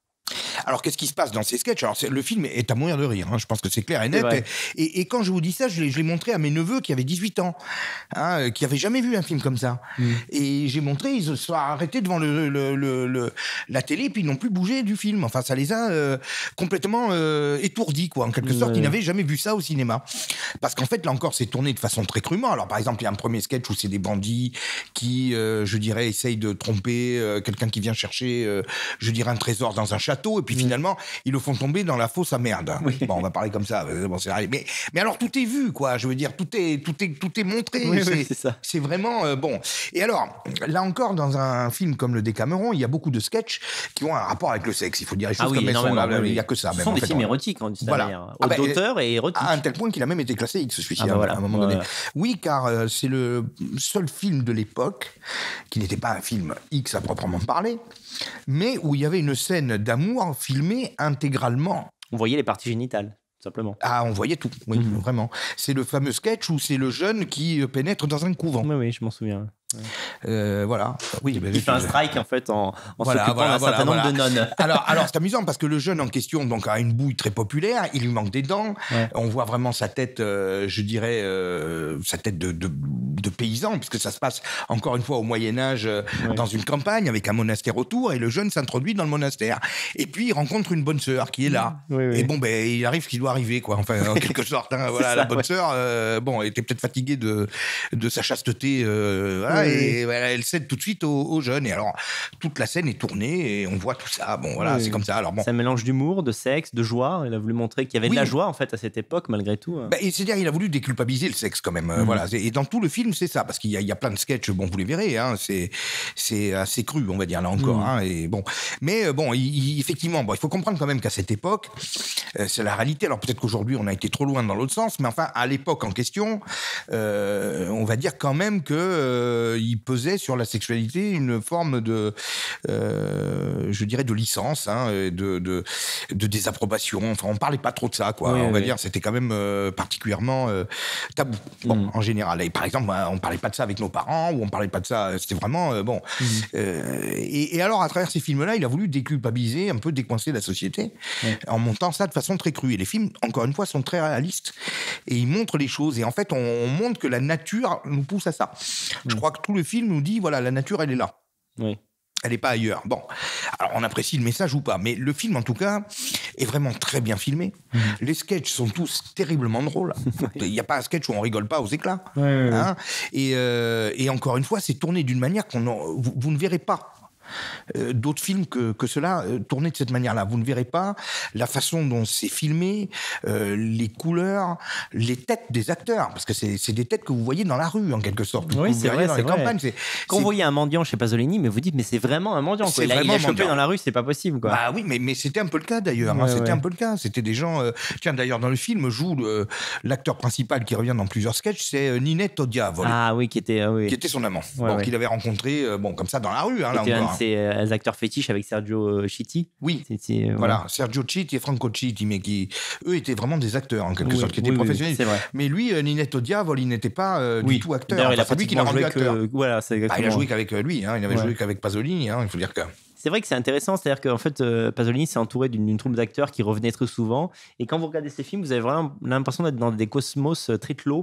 Alors, qu'est-ce qui se passe dans ces sketchs? Alors, c'est- le film est à mourir de rire, hein, je pense que c'est clair et C'est net. vrai. Et, et- et quand je vous dis ça, je l'ai je l'ai montré à mes neveux qui avaient dix-huit ans, hein, euh, qui n'avaient jamais vu un film comme ça. Mm. Et j'ai montré, ils se sont arrêtés devant le, le- le- le- la télé, puis ils n'ont plus bougé du film. Enfin, ça les a euh, complètement euh, étourdis, quoi, en quelque sorte. Ouais. Ils n'avaient jamais vu ça au cinéma. Parce qu'en fait, là encore, c'est tourné de façon très crûment. Alors, par exemple, il y a un premier sketch où c'est des bandits qui, euh, je dirais, essayent de tromper euh, quelqu'un qui vient chercher, euh, je dirais, un trésor dans un château, et puis Mm. finalement, ils le font tomber dans la fosse à merde. Oui. Bon, on va parler comme ça. euh, Bon, c'est vrai. mais, mais alors, tout est vu, quoi. Je veux dire, tout est, tout est, tout est montré. Oui, oui, c'est c'est ça. c'est vraiment euh, bon. Et alors, là encore, dans un film comme Le Décameron, il y a beaucoup de sketchs qui ont un rapport avec le sexe. Il faut dire les choses Ah oui, comme elles sont. énormément. Là, oui, il n'y a oui. que ça. Ce même, sont en des fait, films on- érotiques, en d'une Voilà. manière. Ah bah, D'auteur et érotique. à un tel point qu'il a même été classé X, celui-ci, Ah bah à, voilà. à un moment Ouais, donné. ouais. Oui, car euh, c'est le seul film de l'époque qui n'était pas un film X à proprement parler, mais où il y avait une scène d'amour filmée intégralement. On voyait les parties génitales, tout simplement. Ah, on voyait tout, oui, Mhm. vraiment. C'est le fameux sketch où c'est le jeune qui euh, pénètre dans un couvent. Oui, oui, je m'en souviens. Euh, voilà. Oui, ben, Il fait un strike, en fait, en, en Voilà, s'occupant voilà, d'un voilà, certain nombre voilà. de nonnes. Alors, alors c'est amusant parce que le jeune en question donc, a une bouille très populaire, il lui manque des dents, Ouais. on voit vraiment sa tête, euh, je dirais, euh, sa tête de, de, de paysan, puisque ça se passe encore une fois au Moyen-Âge, euh, Ouais. dans une campagne avec un monastère autour, et le jeune s'introduit dans le monastère. Et puis il rencontre une bonne sœur qui est là. Oui, oui. Et bon, ben, il arrive ce qui doit arriver, quoi, enfin, en quelque sorte. Hein, voilà, ça, la bonne ouais. sœur, euh, bon, elle était peut-être fatiguée de, de sa chasteté, euh, voilà, Oui, et oui. voilà, elle cède tout de suite au, au jeune. Et alors, toute la scène est tournée et on voit tout ça. Bon, voilà, Oui, c'est oui. comme ça. Alors bon. C'est un mélange d'humour, de sexe, de joie. Il a voulu montrer qu'il y avait Oui. de la joie, en fait, à cette époque, malgré tout. Bah, et c'est-à-dire, il a voulu déculpabiliser le sexe quand même. euh, Mhm. Voilà. Et dans tout le film, c'est ça, parce qu'il y a, il y a plein de sketchs. Bon, vous les verrez. Hein, c'est, c'est assez cru, on va dire là encore. Mhm. Hein, et bon, mais euh, bon, il, il- effectivement, bon, il faut comprendre quand même qu'à cette époque, euh, c'est la réalité. Alors peut-être qu'aujourd'hui, on a été trop loin dans l'autre sens, mais enfin, à l'époque en question, euh, on va dire quand même que euh, il pesait sur la sexualité une forme de, euh, je dirais, de licence, hein, et de, de, de désapprobation. Enfin, on parlait pas trop de ça, quoi. Oui, on va oui. dire, c'était quand même euh, particulièrement euh, tabou. Bon, Mm. en général. Et par exemple, bah, on parlait pas de ça avec nos parents, ou on parlait pas de ça. C'était vraiment euh, bon. Mm. Euh, et, et alors, à travers ces films-là, il a voulu déculpabiliser, un peu décoincer la société, Ouais. en montant ça de façon très crue. Et les films, encore une fois, sont très réalistes. Et ils montrent les choses. Et en fait, on, on montre que la nature nous pousse à ça. Je Mm. crois que tout le film nous dit, voilà, la nature, elle est là. Oui. Elle n'est pas ailleurs. Bon, alors on apprécie le message ou pas, mais le film, en tout cas, est vraiment très bien filmé. Mhm. Les sketchs sont tous terriblement drôles. Il n'y a pas un sketch où on rigole pas aux éclats. Ouais, ouais, ouais. Hein. Et, euh, et encore une fois, c'est tourné d'une manière qu'on en- vous, vous ne verrez pas. Euh, d'autres films que, que cela euh, tournés de cette manière-là. Vous ne verrez pas la façon dont c'est filmé, euh, les couleurs, les têtes des acteurs, parce que c'est c'est des têtes que vous voyez dans la rue, en quelque sorte. Oui, vous c'est verriez vrai, dans c'est les vrai. campagnes. c'est- Quand c'est- vous voyez un mendiant chez Pasolini, mais vous dites, mais c'est vraiment un mendiant. C'est Quoi. Il a, il vraiment a un chopé mendiant. dans la rue, c'est pas possible. Quoi. Bah oui, mais, mais c'était un peu le cas d'ailleurs. hein, Ouais, c'était ouais. un peu le cas. C'était des gens. euh, Tiens, d'ailleurs, dans le film, joue le- l'acteur principal qui revient dans plusieurs sketchs, c'est euh, Ninette Odiavole, Ah oui, qui était, ah oui. qui était son amant. Ouais, bon, ouais. qu'il avait rencontré, euh, bon, comme ça, dans la rue, hein, Qui là était un encore. de ses euh, acteurs fétiches avec Sergio euh, Chitti. Oui. C'est- c'est, euh, Voilà, Sergio Chitti et Franco Chitti, mais qui, eux, étaient vraiment des acteurs, en quelque Oui, sorte, qui étaient oui, oui, professionnels. c'est vrai. Mais lui, euh, Ninette Odiavole, il n'était pas euh, Oui. du tout acteur. D'ailleurs, il a Enfin, c'est lui qui l'a pratiquement rendu joué acteur. que. Voilà, c'est Bah, exactement. il a joué qu'avec euh, lui, hein, il avait Ouais. joué qu'avec Pasolini, hein, il faut dire que. C'est vrai que c'est intéressant, c'est-à-dire qu'en fait, euh, Pasolini s'est entouré d'une d'une troupe d'acteurs qui revenaient très souvent. Et quand vous regardez ces films, vous avez vraiment l'impression d'être dans des cosmos euh, très clos.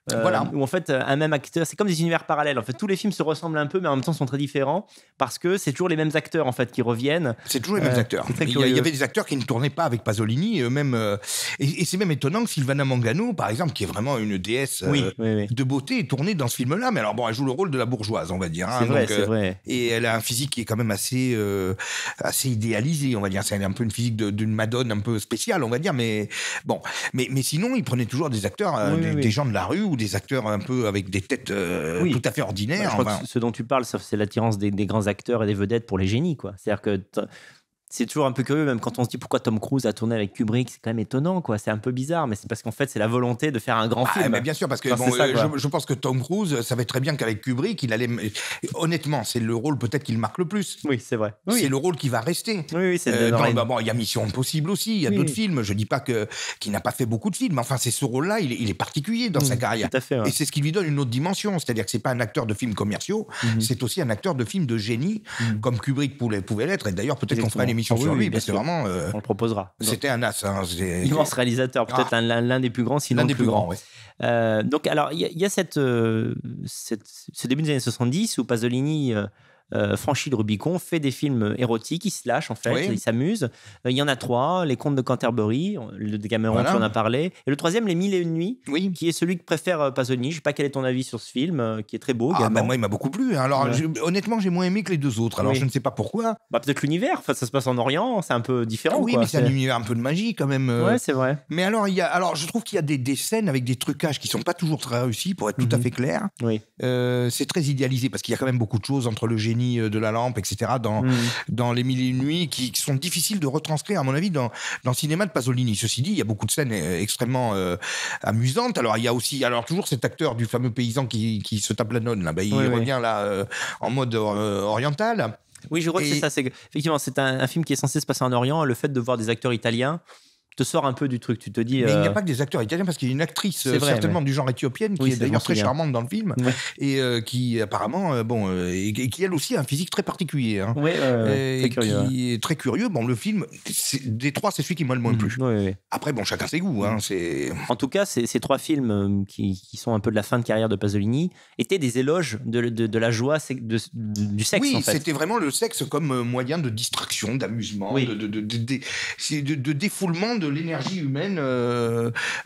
Euh, Voilà. Où en fait, un même acteur, c'est comme des univers parallèles. En fait, tous les films se ressemblent un peu, mais en même temps sont très différents parce que c'est toujours les mêmes acteurs en fait qui reviennent. C'est toujours les mêmes Euh, acteurs. c'est très Il y, a- il y curieux. avait des acteurs qui ne tournaient pas avec Pasolini, euh, même. euh, et et c'est même étonnant que Silvana Mangano, par exemple, qui est vraiment une déesse euh, Oui, oui, oui. de beauté, est tournée dans ce film-là. Mais alors bon, elle joue le rôle de la bourgeoise, on va dire. hein, C'est vrai, donc, c'est euh, vrai. Et elle a un physique qui est quand même assez, euh, assez idéalisé, on va dire. C'est un peu une physique de- d'une Madone un peu spéciale, on va dire. Mais bon, mais, mais sinon, il prenait toujours des acteurs, euh, Oui, des, oui, oui. des gens de la rue ou des acteurs un peu avec des têtes euh, Oui. tout à fait Bah, ordinaires. je crois enfin. que ce dont tu parles, ça, c'est l'attirance des, des grands acteurs et des vedettes pour les génies, quoi. C'est-à-dire que t- c'est toujours un peu curieux, même quand on se dit pourquoi Tom Cruise a tourné avec Kubrick, c'est quand même étonnant, quoi. C'est un peu bizarre, mais c'est parce qu'en fait, c'est la volonté de faire un grand Ah, film. mais bien sûr, parce que Enfin, bon, c'est ça, euh, quoi. je, je pense que Tom Cruise savait très bien qu'avec Kubrick, il allait. Honnêtement, c'est le rôle peut-être qu'il marque le plus. Oui, c'est vrai. C'est Oui, le rôle qui va rester. oui, oui, c'est Euh, dans dans- les- bah, bon, il y a Mission Impossible aussi, il y a Oui. d'autres films. Je dis pas que qu'il n'a pas fait beaucoup de films, mais enfin, c'est ce rôle-là, il, est- il est particulier dans Mm, sa carrière. tout à fait, ouais. Et c'est ce qui lui donne une autre dimension, c'est-à-dire que c'est pas un acteur de films commerciaux, Mhm. c'est aussi un acteur de films de génie, Mhm. comme Kubrick pouvait, pouvait l'être. Et d'ailleurs, peut-être qu'on fera Exactement. une émission Ah oui, sur oui, lui, bien parce que sûr. vraiment, euh, On le proposera. Donc, c'était un as. Hein, c'est- immense réalisateur, peut-être Ah. l'un, l'un des plus grands, sinon l'un le des plus grands. ouais. Euh, donc, alors, il y, a- il y a cette, euh, cette- ce début des années soixante-dix où Pasolini euh, euh, franchit le Rubicon, fait des films érotiques, il se lâche en fait, Oui. il s'amuse. Euh, Il y en a trois, Les Contes de Canterbury, le de Cameron, Voilà. tu en as parlé. Et le troisième, Les Mille et une Nuits, Oui. qui est celui que préfère euh, Pasolini. Je ne sais pas quel est ton avis sur ce film, euh, qui est très beau Ah, également. bah, moi, il m'a beaucoup plu. hein. Alors, Ouais. je- honnêtement, j'ai moins aimé que les deux autres. Alors, Oui. je ne sais pas pourquoi. Bah, peut-être l'univers, enfin, ça se passe en Orient, c'est un peu différent. oui, quoi. mais c'est un univers un peu de magie quand même. euh. Ouais, c'est vrai. Mais alors, il y a, alors, je trouve qu'il y a des, des scènes avec des trucages qui sont pas toujours très réussis, pour être tout à Mhm. fait clair. Oui. Euh, c'est très idéalisé parce qu'il y a quand même beaucoup de choses entre le génie euh, de la lampe, et cetera, dans, Mhm. dans Les Mille et une Nuits qui, qui sont difficiles de retranscrire, à mon avis, dans, dans le cinéma de Pasolini. Ceci dit, il y a beaucoup de scènes euh, extrêmement euh, amusantes. Alors, il y a aussi, alors, toujours cet acteur du fameux paysan qui, qui se tape la nonne, là. Ben, il Oui, oui. revient là euh, en mode euh, oriental. Oui, je crois que Et- c'est ça. C'est que, effectivement, c'est un, un film qui est censé se passer en Orient. Le fait de voir des acteurs italiens te sort un peu du truc. Tu te dis. Mais il n'y a euh, pas que des acteurs italiens, parce qu'il y a une actrice, C'est euh, vrai, certainement du genre éthiopienne, qui Oui, est c'est- je m'en d'ailleurs très souviens. charmante dans le film, Ouais. et euh, qui apparemment, euh, bon, euh, et, et qui elle aussi a un physique très particulier. Hein. Ouais, ouais, ouais, Et très curieux. ouais. qui est très curieux. Bon, le film, c'est- des trois, c'est celui qui m'a le moins plu. Mhm, ouais, ouais. Après, bon, chacun ses goûts. Hein, c'est... En tout cas, ces, ces trois films euh, qui, qui sont un peu de la fin de carrière de Pasolini étaient des éloges de, de, de la joie sec- de- de- du sexe, Oui, en fait. c'était vraiment le sexe comme euh, moyen de distraction, d'amusement, Oui. de, de, de, de- de- c'est de- de défoulement de l'énergie humaine. euh,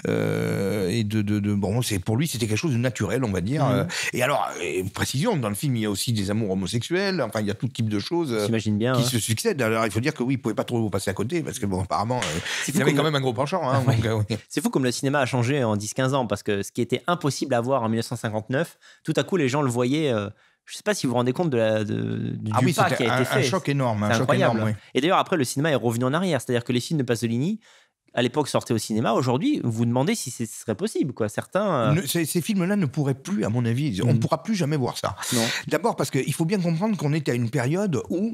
euh, et de, de, de- bon, c'est, pour lui, c'était quelque chose de naturel, on va dire. Mhm. euh. Et alors, et précision, dans le film, il y a aussi des amours homosexuels. Enfin, il y a tout type de choses euh, J'imagine bien. qui hein. se succèdent. Alors, il faut dire que oui, il pouvait pas trop passer à côté, parce que bon, apparemment, euh, C'est il fou avait comme quand le- même un gros penchant. Hein, Ouais. donc, euh, oui. C'est fou comme le cinéma a changé en dix quinze ans, parce que ce qui était impossible à voir en mille neuf cent cinquante-neuf, tout à coup, les gens le voyaient. euh, je ne sais pas si vous vous rendez compte de la, de, du Ah oui, pas c'était qui a un, été fait. un choc énorme. Un C'est choc incroyable. énorme, oui. Et d'ailleurs, après, le cinéma est revenu en arrière. C'est-à-dire que les films de Pasolini, à l'époque, sortaient au cinéma. Aujourd'hui, vous vous demandez si ce serait possible. Quoi. Certains. euh, Ne- ces, ces films-là ne pourraient plus, à mon avis, on ne Mhm. pourra plus jamais voir ça. Non. D'abord parce qu'il faut bien comprendre qu'on est à une période où,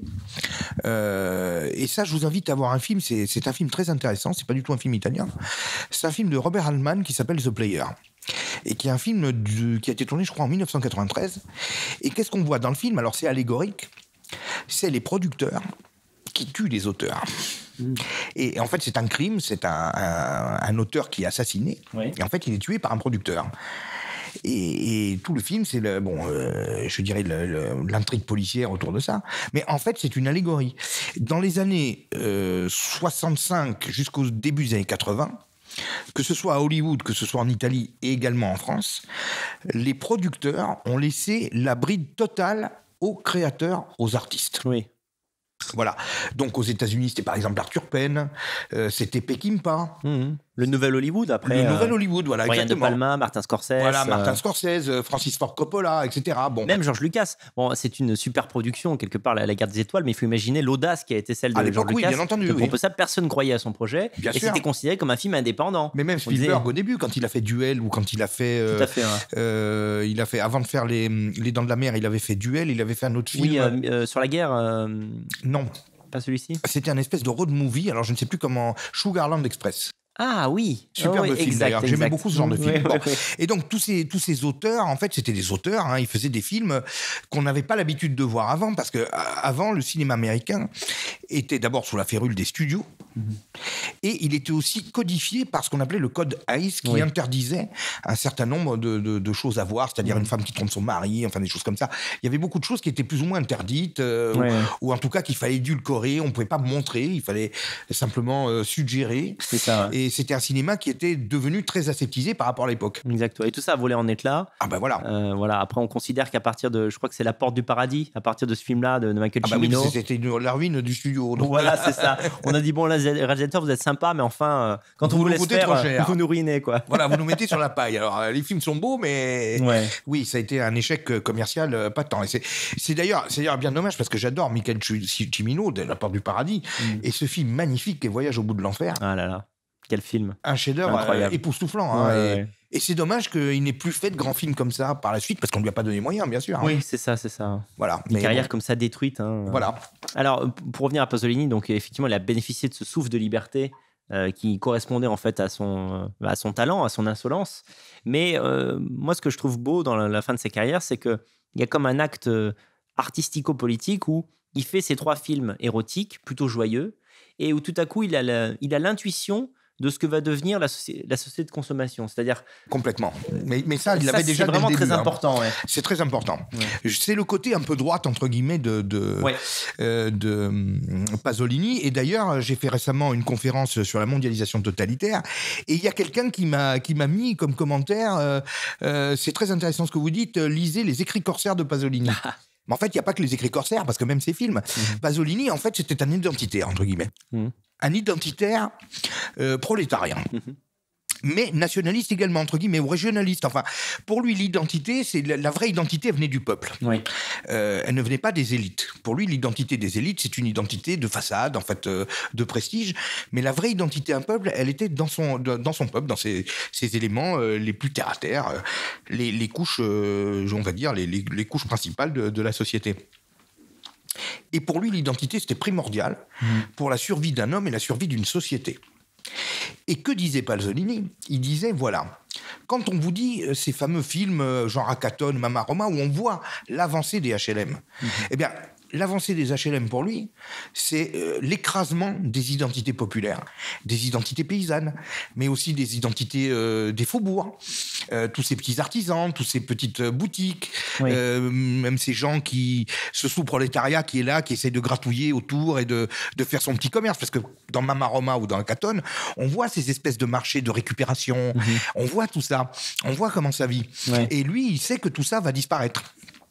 euh, et ça je vous invite à voir un film, c'est, c'est un film très intéressant, c'est pas du tout un film italien, c'est un film de Robert Altman qui s'appelle The Player. Et qui est un film du- qui a été tourné, je crois, en mille neuf cent quatre-vingt-treize. Et qu'est-ce qu'on voit dans le film? Alors c'est allégorique, c'est les producteurs qui tuent les auteurs. Et en fait, c'est un crime, c'est un, un- un auteur qui est assassiné. Oui. Et en fait, il est tué par un producteur. Et, et tout le film, c'est le, bon, euh, je dirais le- le- l'intrigue policière autour de ça. Mais en fait, c'est une allégorie. Dans les années euh, soixante-cinq jusqu'au début des années quatre-vingts, que ce soit à Hollywood, que ce soit en Italie et également en France, les producteurs ont laissé la bride totale aux créateurs, aux artistes. Oui. Voilà. Donc aux États-Unis, c'était par exemple Arthur Penn, euh, c'était Peckinpah, Mhm. Le nouvel Hollywood, après. le nouvel euh, Hollywood, voilà, Brian De exactement. Palma, Martin Scorsese. Voilà, Martin euh, Scorsese, euh, Francis Ford Coppola, et cetera. Bon, Même George Lucas. Bon, c'est une super production, quelque part, la, la Guerre des Étoiles, mais il faut imaginer l'audace qui a été celle de À l'époque, George oui, Lucas. bien entendu, de oui. proposer ça, personne ne croyait à son projet. Bien et sûr. c'était considéré comme un film indépendant. mais même On disait- Spielberg au début, quand il a fait Duel ou quand il a fait, euh, Tout à fait. ouais. euh, il a fait avant de faire les, les Dents de la Mer, il avait fait Duel, il avait fait un autre film. Oui, euh, euh, sur la guerre, euh, Non, pas celui-ci. c'était un espèce de road movie. Alors je ne sais plus comment, Sugarland Express. Ah oui, superbe oh, oui, film d'ailleurs. J'aimais beaucoup ce genre de film. Oui, Bon. oui, oui. Et donc tous ces tous ces auteurs, en fait, c'était des auteurs. Hein, ils faisaient des films qu'on n'avait pas l'habitude de voir avant, parce que avant le cinéma américain était d'abord sous la férule des studios, mm-hmm. et il était aussi codifié par ce qu'on appelait le code Hays, qui oui. interdisait un certain nombre de, de, de choses à voir, c'est-à-dire mm-hmm. une femme qui trompe son mari, enfin des choses comme ça. Il y avait beaucoup de choses qui étaient plus ou moins interdites, euh, oui, ou, oui. ou en tout cas qu'il fallait édulcorer. On ne pouvait pas montrer, il fallait simplement euh, suggérer. C'est ça. Ouais. Et c'était un cinéma qui était devenu très aseptisé par rapport à l'époque. Exactement. Et tout ça a volé en éclats. Ah ben voilà. Euh, voilà. Après, on considère qu'à partir de, je crois que c'est La Porte du Paradis, à partir de ce film-là de, de Michael ah bah Cimino. Oui, c'était la ruine du studio. Donc. Voilà, c'est ça. On a dit bon, là, les réalisateurs, vous êtes sympas, mais enfin, quand vous on vous laisse faire, vous nous ruinez, quoi. Voilà, vous nous mettez sur la paille. Alors, les films sont beaux, mais ouais. oui, ça a été un échec commercial pas tant. Et c'est, c'est d'ailleurs, c'est d'ailleurs bien dommage parce que j'adore Michael Cimino de La Porte du Paradis mm. et ce film magnifique, Voyage au bout de l'enfer. Ah là là. Quel film. Un chef-d'œuvre incroyable, époustouflant. Hein, ouais, et, ouais. et c'est dommage qu'il n'ait plus fait de grands films comme ça par la suite, parce qu'on ne lui a pas donné moyens, bien sûr. Hein. Oui, c'est ça, c'est ça. Voilà. Une carrière bon. comme ça détruite. Hein. Voilà. Alors, pour revenir à Pasolini, donc effectivement, il a bénéficié de ce souffle de liberté euh, qui correspondait en fait à son, euh, à son talent, à son insolence. Mais euh, moi, ce que je trouve beau dans la, la fin de sa carrière, c'est qu'il y a comme un acte artistico-politique où il fait ces trois films érotiques, plutôt joyeux, et où tout à coup, il a, la, il a l'intuition de ce que va devenir la, soci- la société de consommation. C'est-à-dire... Complètement. Mais, mais ça, il l'avait déjà c'est vraiment dès le très début, important. Hein. Ouais. C'est très important. Ouais. C'est le côté un peu droite, entre guillemets, de, de, ouais. euh, de um, Pasolini. Et d'ailleurs, j'ai fait récemment une conférence sur la mondialisation totalitaire. Et il y a quelqu'un qui m'a, qui m'a mis comme commentaire euh, euh, c'est très intéressant ce que vous dites, lisez les écrits corsaires de Pasolini. Mais en fait, il n'y a pas que les écrits corsaires, parce que même ces films, mmh. Pasolini, en fait, c'était un identitaire, entre guillemets. Mmh. Un identitaire euh, prolétarien. Mmh. Mais nationaliste également, entre guillemets, ou régionaliste. Enfin, pour lui, l'identité, c'est la, la vraie identité, elle venait du peuple. Oui. Euh, elle ne venait pas des élites. Pour lui, l'identité des élites, c'est une identité de façade, en fait, euh, de prestige. Mais la vraie identité d'un peuple, elle était dans son, dans son peuple, dans ses, ses éléments euh, les plus terre à terre, euh, les, les couches, euh, on va dire, les, les, les couches principales de, de la société. Et pour lui, l'identité, c'était primordial mmh. pour la survie d'un homme et la survie d'une société. Et que disait Pasolini ? Il disait, voilà, quand on vous dit ces fameux films genre Hackathon, Mama Roma, où on voit l'avancée des H L M, mmh. eh bien, l'avancée des H L M pour lui, c'est euh, l'écrasement des identités populaires, des identités paysannes, mais aussi des identités euh, des faubourgs, euh, tous ces petits artisans, toutes ces petites boutiques, oui. euh, même ces gens qui, ce sous-prolétariat qui est là, qui essaie de gratouiller autour et de, de faire son petit commerce, parce que dans Mama Roma ou dans Hackathon, on voit ces espèces de marchés de récupération, mm-hmm. on voit tout ça, on voit comment ça vit. Ouais. Et lui, il sait que tout ça va disparaître.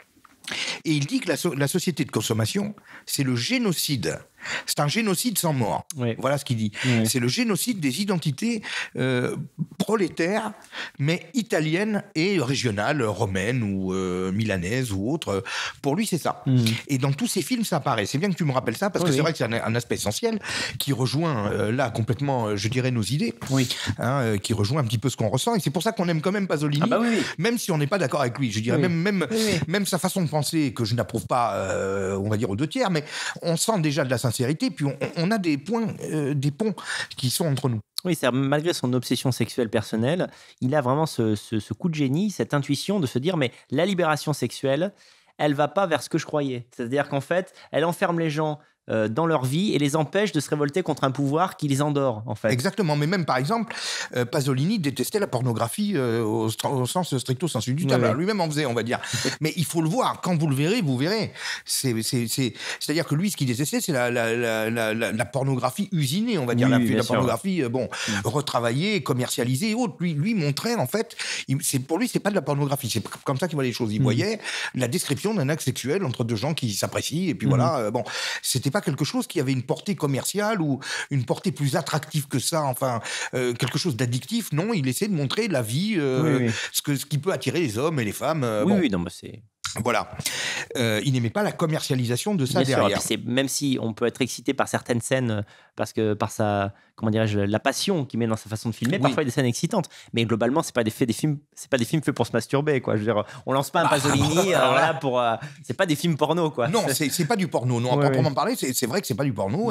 Et il dit que la, so- la société de consommation, c'est le génocide. C'est un génocide sans mort. Oui. Voilà ce qu'il dit. Oui. C'est le génocide des identités euh, prolétaires, mais italiennes et régionales, romaines ou euh, milanaises ou autres. Pour lui, c'est ça. Mmh. Et dans tous ces films, ça apparaît. C'est bien que tu me rappelles ça, parce oui, que c'est oui. vrai que c'est un, un aspect essentiel qui rejoint, euh, là, complètement, je dirais, nos idées, oui. hein, euh, qui rejoint un petit peu ce qu'on ressent. Et c'est pour ça qu'on aime quand même Pasolini, ah bah oui. même si on n'est pas d'accord avec lui. Je dirais oui. même, même, oui. même sa façon de penser, que je n'approuve pas, euh, on va dire, aux deux tiers, mais on sent déjà de la sincérité. Puis on, on a des points, euh, des ponts qui sont entre nous. Oui, c'est malgré son obsession sexuelle personnelle, il a vraiment ce, ce, ce coup de génie, cette intuition de se dire mais la libération sexuelle, elle va pas vers ce que je croyais. C'est-à-dire qu'en fait, elle enferme les gens euh, dans leur vie et les empêche de se révolter contre un pouvoir qui les endort, en fait. Exactement, mais même par exemple, euh, Pasolini détestait la pornographie euh, au, au sens stricto sensu du terme. Ouais, ouais. Lui-même en faisait, on va dire. Mais il faut le voir. Quand vous le verrez, vous verrez. C'est, c'est, c'est, c'est-à-dire que lui, ce qu'il détestait, c'est la, la, la, la, la, la pornographie usinée, on va dire. Oui, la, la pornographie, euh, bon, oui. retravaillée, commercialisée et autres. Lui, lui montrait, en fait, il, c'est, pour lui, c'est pas de la pornographie. C'est comme ça qu'il voyait les choses. Il mmh. voyait la description d'un acte sexuel entre deux gens qui s'apprécient. Et puis mmh. voilà, euh, bon, c'était pas quelque chose qui avait une portée commerciale ou une portée plus attractive que ça, enfin, euh, quelque chose d'addictif. Non, il essaie de montrer la vie, euh, oui, oui. Ce, que, ce qui peut attirer les hommes et les femmes. Euh, oui, bon. oui, non, mais c'est... Voilà. Euh, il n'aimait pas la commercialisation de ça. Bien derrière. Sûr, c'est, même si on peut être excité par certaines scènes, parce que par sa, comment dirais-je, la passion qu'il met dans sa façon de filmer, oui. parfois il y a des scènes excitantes, mais globalement c'est pas des faits, des films, c'est pas des films faits pour se masturber, quoi. Je veux dire, on lance pas un bah, Pasolini, euh, voilà, pour, euh, c'est pas des films porno, quoi. Non, c'est, c'est pas du porno. Non, à ouais, proprement ouais. parler, c'est, c'est vrai que c'est pas du porno. Mm. Et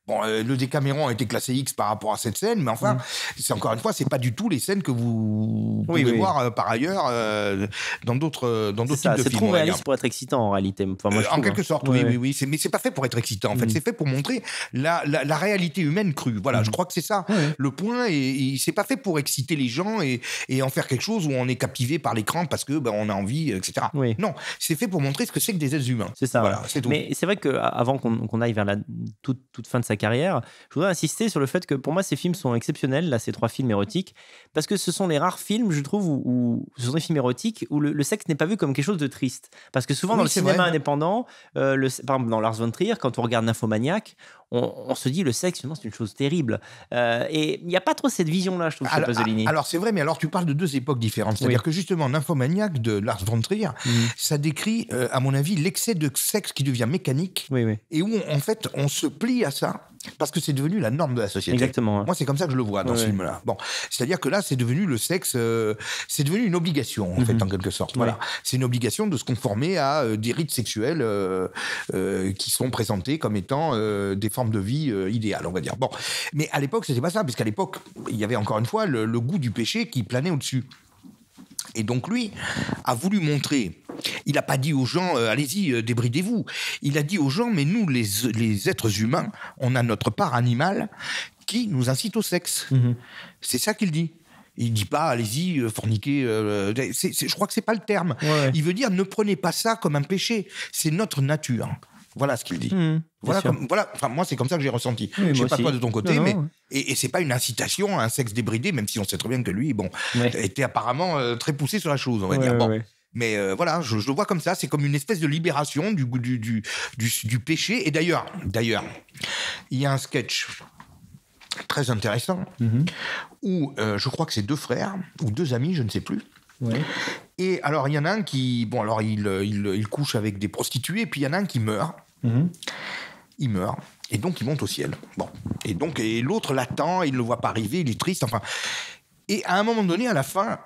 Bon, euh, le Décaméron a été classé X par rapport à cette scène, mais enfin, mmh. c'est encore une fois, c'est pas du tout les scènes que vous oui, pouvez oui. voir euh, par ailleurs euh, dans d'autres dans d'autres types ça, de films. C'est trop réaliste pour être excitant en réalité. Enfin, moi, euh, je en trouve, quelque hein. sorte, ouais. oui, oui, oui. C'est, mais c'est pas fait pour être excitant. En fait, mmh. c'est fait pour montrer la, la, la réalité humaine crue. Voilà, mmh. je crois que c'est ça ouais. le point. Et, et c'est pas fait pour exciter les gens et, et en faire quelque chose où on est captivé par l'écran parce que ben, on a envie, et cetera. Oui. Non, c'est fait pour montrer ce que c'est que des êtres humains. C'est ça. Voilà, ouais. c'est tout. Mais c'est vrai qu'avant qu'on, qu'on aille vers la toute, toute fin de sa carrière, je voudrais insister sur le fait que pour moi, ces films sont exceptionnels, là, ces trois films érotiques, parce que ce sont les rares films, je trouve, où, où ce sont des films érotiques où le, le sexe n'est pas vu comme quelque chose de triste. Parce que souvent, oui, dans le cinéma vrai. indépendant, euh, le, par exemple, dans Lars von Trier, quand on regarde Nymphomaniac, on, on se dit le sexe, finalement, c'est une chose terrible. Euh, et il n'y a pas trop cette vision-là, je trouve, chez Pasolini. Alors, c'est vrai, mais alors tu parles de deux époques différentes. C'est-à-dire oui. que justement, Nymphomaniac de Lars von Trier, mmh. ça décrit, euh, à mon avis, l'excès de sexe qui devient mécanique oui, oui. et où, on, en fait, on se plie à ça. Parce que c'est devenu la norme de la société. Exactement. Moi, c'est comme ça que je le vois dans ouais, ce film-là. Bon, c'est-à-dire que là, c'est devenu le sexe, euh, c'est devenu une obligation, en mm-hmm. fait, en quelque sorte. Voilà. Ouais. C'est une obligation de se conformer à euh, des rites sexuels euh, euh, qui sont présentés comme étant euh, des formes de vie euh, idéales, on va dire. Bon, mais à l'époque, c'était pas ça, parce qu'à l'époque, il y avait encore une fois le, le goût du péché qui planait au-dessus. Et donc lui a voulu montrer, il n'a pas dit aux gens euh, allez-y, euh, débridez-vous, il a dit aux gens mais nous les, les êtres humains, on a notre part animale qui nous incite au sexe. Mmh. C'est ça qu'il dit. Il dit pas allez-y, euh, forniquez, euh, c'est, c'est, je crois que c'est pas le terme. Ouais. Il veut dire ne prenez pas ça comme un péché, c'est notre nature. Voilà ce qu'il dit. Mmh, voilà, comme, voilà, enfin, moi, c'est comme ça que j'ai ressenti. Oui, je ne sais pas toi de ton côté, non, mais. Non. Et, et ce n'est pas une incitation à un sexe débridé, même si on sait très bien que lui, bon, ouais. était apparemment euh, très poussé sur la chose, on va ouais, dire. Bon. Ouais. Mais euh, voilà, je, je le vois comme ça, c'est comme une espèce de libération du, du, du, du, du péché. Et d'ailleurs, d'ailleurs, il y a un sketch très intéressant mmh. où euh, je crois que c'est deux frères, ou deux amis, je ne sais plus. Ouais. Et alors, il y en a un qui, bon, alors il, il, il couche avec des prostituées, puis il y en a un qui meurt. Mmh. Il meurt, et donc il monte au ciel. Bon, et donc et l'autre l'attend, il ne le voit pas arriver, il est triste, enfin. Et à un moment donné, à la fin,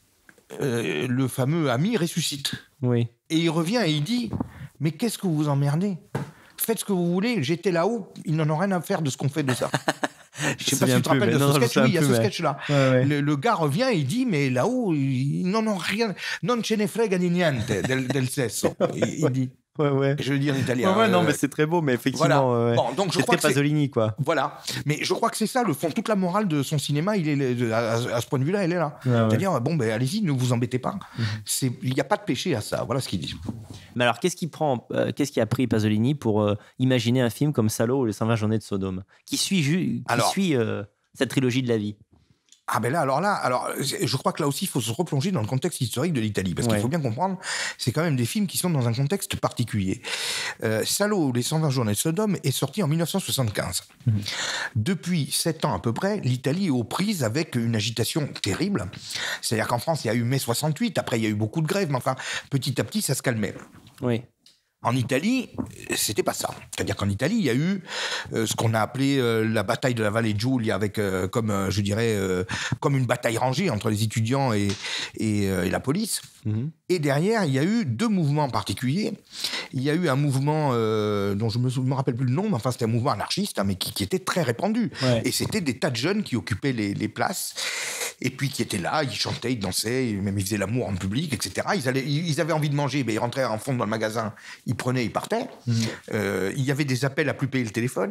euh, le fameux ami ressuscite. Oui. Et il revient et il dit, mais qu'est-ce que vous vous emmerdez ? Faites ce que vous voulez, j'étais là-haut, ils n'en ont rien à faire de ce qu'on fait de ça. Je ne sais pas si tu te rappelles de ce sketch. Oui, il y a ce sketch-là. Ouais, ouais. Le, le gars revient et il dit, mais là-haut, ils n'en ont rien. Non ce ne frega niente del, del sesso. Il, il dit. Ouais, ouais. Je le dis en italien. Ouais, ouais, non, mais c'est très beau, mais effectivement, voilà. ouais. Bon, donc je c'est crois très que Pasolini, quoi. Voilà. Mais je crois que c'est ça, le fond. Toute la morale de son cinéma, il est, à, à ce point de vue-là, elle est là. Ouais, C'est-à-dire, ouais. bon, ben, allez-y, ne vous embêtez pas. Mm-hmm. Il n'y a pas de péché à ça. Voilà ce qu'il dit. Mais alors, qu'est-ce qui prend, euh, qu'est-ce qui a pris Pasolini pour euh, imaginer un film comme Salo ou les cent vingt journées de Sodome, qui suit, ju- qui alors, suit euh, cette trilogie de la vie? Ah ben là, alors là, alors, je crois que là aussi, il faut se replonger dans le contexte historique de l'Italie, parce ouais. qu'il faut bien comprendre, c'est quand même des films qui sont dans un contexte particulier. Euh, Salo, les cent vingt journées de Sodome, est sorti en dix-neuf cent soixante-quinze. Mmh. Depuis sept ans à peu près, l'Italie est aux prises avec une agitation terrible. C'est-à-dire qu'en France, il y a eu mai soixante-huit, après il y a eu beaucoup de grèves, mais enfin, petit à petit, ça se calmait. Oui. En Italie, c'était pas ça. C'est-à-dire qu'en Italie, il y a eu euh, ce qu'on a appelé euh, la bataille de la Vallée Giulia, avec euh, comme euh, je dirais euh, comme une bataille rangée entre les étudiants et, et, euh, et la police. Mmh. Et derrière, il y a eu deux mouvements particuliers. Il y a eu un mouvement euh, dont je me, me rappelle plus le nom, mais enfin c'était un mouvement anarchiste, hein, mais qui, qui était très répandu. Ouais. Et c'était des tas de jeunes qui occupaient les, les places. Et puis qui étaient là, ils chantaient, ils dansaient, même ils faisaient l'amour en public, et cetera. Ils, allaient, ils avaient envie de manger, ben ils rentraient en fond dans le magasin, ils prenaient, ils partaient. Mmh. Euh, il y avait des appels à plus payer le téléphone,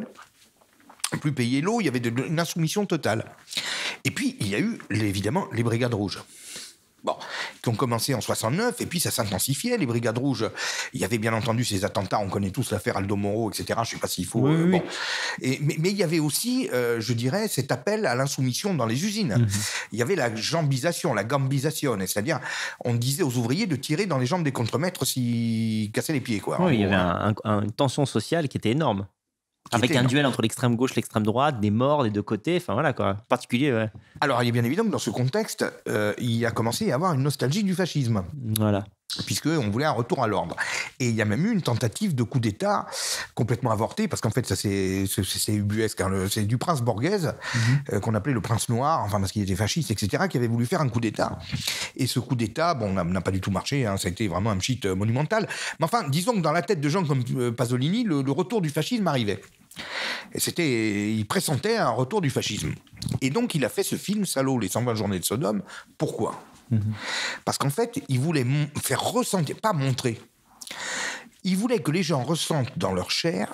à plus payer l'eau, il y avait de, une insoumission totale. Et puis, il y a eu, évidemment, les Brigades Rouges. Bon, qui ont commencé en soixante-neuf, et puis ça s'intensifiait, les Brigades Rouges. Il y avait bien entendu ces attentats, on connaît tous l'affaire Aldo Moro, et cetera. Je ne sais pas s'il faut... Oui, euh, oui. Bon. Et, mais, mais il y avait aussi, euh, je dirais, cet appel à l'insoumission dans les usines. Mm-hmm. Il y avait la jambisation, la gambisation, c'est-à-dire, on disait aux ouvriers de tirer dans les jambes des contremaîtres s'ils cassaient les pieds, quoi. Oui, il y avait un, un, une tension sociale qui était énorme. Avec un duel entre l'extrême gauche et l'extrême droite, des morts des deux côtés, enfin voilà quoi, particulier. Ouais. Alors il est bien évident que dans ce contexte, euh, il a commencé à y avoir une nostalgie du fascisme. Voilà. Puisqu'on voulait un retour à l'ordre. Et il y a même eu une tentative de coup d'État complètement avortée, parce qu'en fait, ça c'est, c'est, c'est ubuesque, hein, le, c'est du prince Borghese, mm-hmm. euh, qu'on appelait le prince noir, enfin parce qu'il était fasciste, et cetera, qui avait voulu faire un coup d'État. Et ce coup d'État, bon, n'a, n'a pas du tout marché, hein, ça a été vraiment un pchit monumental. Mais enfin, disons que dans la tête de gens comme euh, Pasolini, le, le retour du fascisme arrivait. Et c'était, il pressentait un retour du fascisme. Et donc, il a fait ce film, Salaud, les cent vingt journées de Sodome. Pourquoi ? Mmh. Parce qu'en fait, il voulait mon- faire ressentir, pas montrer, il voulait que les gens ressentent dans leur chair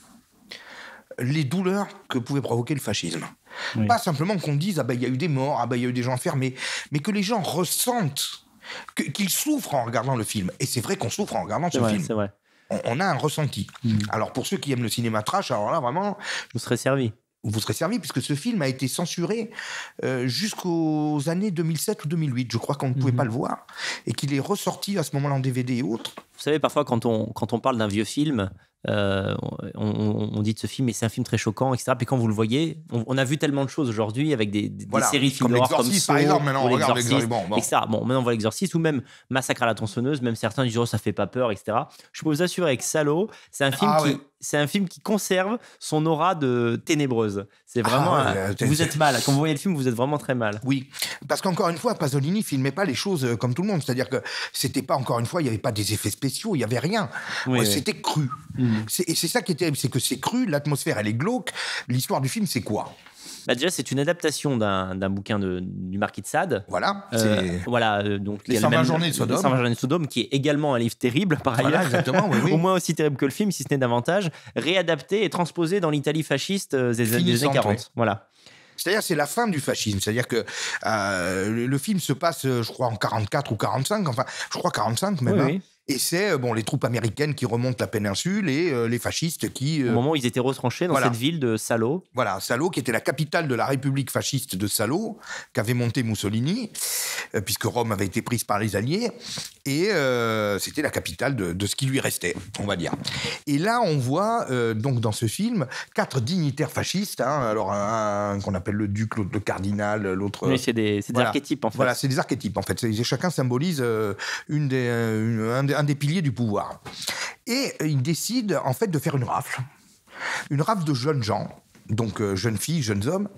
les douleurs que pouvait provoquer le fascisme. Oui. Pas simplement qu'on dise « ah ben, il y a eu des morts, ah ben, il y a eu des gens enfermés », mais que les gens ressentent, que, qu'ils souffrent en regardant le film. Et c'est vrai qu'on souffre en regardant c'est ce vrai, film. C'est vrai. On, on a un ressenti. Mmh. Alors, pour ceux qui aiment le cinéma trash, alors là, vraiment... Vous serez servi. Vous serez servi, puisque ce film a été censuré euh, jusqu'aux années deux mille sept ou deux mille huit. Je crois qu'on ne pouvait mmh. pas le voir. Et qu'il est ressorti à ce moment-là en D V D et autres. Vous savez, parfois, quand on, quand on parle d'un vieux film... Euh, on, on dit de ce film, mais c'est un film très choquant, et cetera. Puis quand vous le voyez, on, on a vu tellement de choses aujourd'hui avec des, des, voilà, des séries de films d'horreur comme ça, par exemple, maintenant on regarde l'Exorciste, bon, bon. et cetera. Bon, maintenant on voit l'Exorciste ou même Massacre à la tronçonneuse. Même certains disent oh, ça fait pas peur, et cetera. Je peux vous assurer que Salaud, c'est un film ah, qui, ouais. c'est un film qui conserve son aura de ténébreuse. C'est vraiment, ah, ouais, un, vous êtes mal. Quand vous voyez le film, vous êtes vraiment très mal. Oui, parce qu'encore une fois, Pasolini filmait pas les choses comme tout le monde. C'est-à-dire que c'était pas encore une fois, il y avait pas des effets spéciaux, il y avait rien. Oui, ouais, c'était oui. cru. Mmh. C'est, et c'est ça qui est terrible, c'est que c'est cru, l'atmosphère elle est glauque. L'histoire du film, c'est quoi ? Bah déjà, c'est une adaptation d'un, d'un bouquin de, du Marquis de Sade. Voilà. Euh, c'est... Voilà euh, donc, les cent vingt journées de Sodome. Les cent vingt journées de Sodome, qui est également un livre terrible, par voilà, ailleurs. Exactement, oui, oui. Au moins aussi terrible que le film, si ce n'est davantage. Réadapté et transposé dans l'Italie fasciste euh, des, des années quarante. Oui. Voilà. C'est-à-dire, c'est la fin du fascisme. C'est-à-dire que euh, le, le film se passe, je crois, en quarante-quatre ou quarante-cinq. Enfin, je crois quarante-cinq même. Oui, hein. oui. Et c'est bon, les troupes américaines qui remontent la péninsule et euh, les fascistes qui... Euh... Au moment où ils étaient retranchés dans voilà. cette ville de Salaud. Voilà, Salaud, qui était la capitale de la République fasciste de Salaud, qu'avait monté Mussolini, euh, puisque Rome avait été prise par les Alliés. Et euh, c'était la capitale de, de ce qui lui restait, on va dire. Et là, on voit, euh, donc dans ce film, quatre dignitaires fascistes. Hein, alors, un, un qu'on appelle le duc, l'autre le cardinal, l'autre... Oui, c'est des, c'est des voilà. archétypes, en fait. Voilà, c'est des archétypes, en fait. C'est, chacun symbolise euh, une des, une, un des un des piliers du pouvoir. Et il décide en fait de faire une rafle. Une rafle de jeunes gens, donc euh, jeunes filles, jeunes hommes,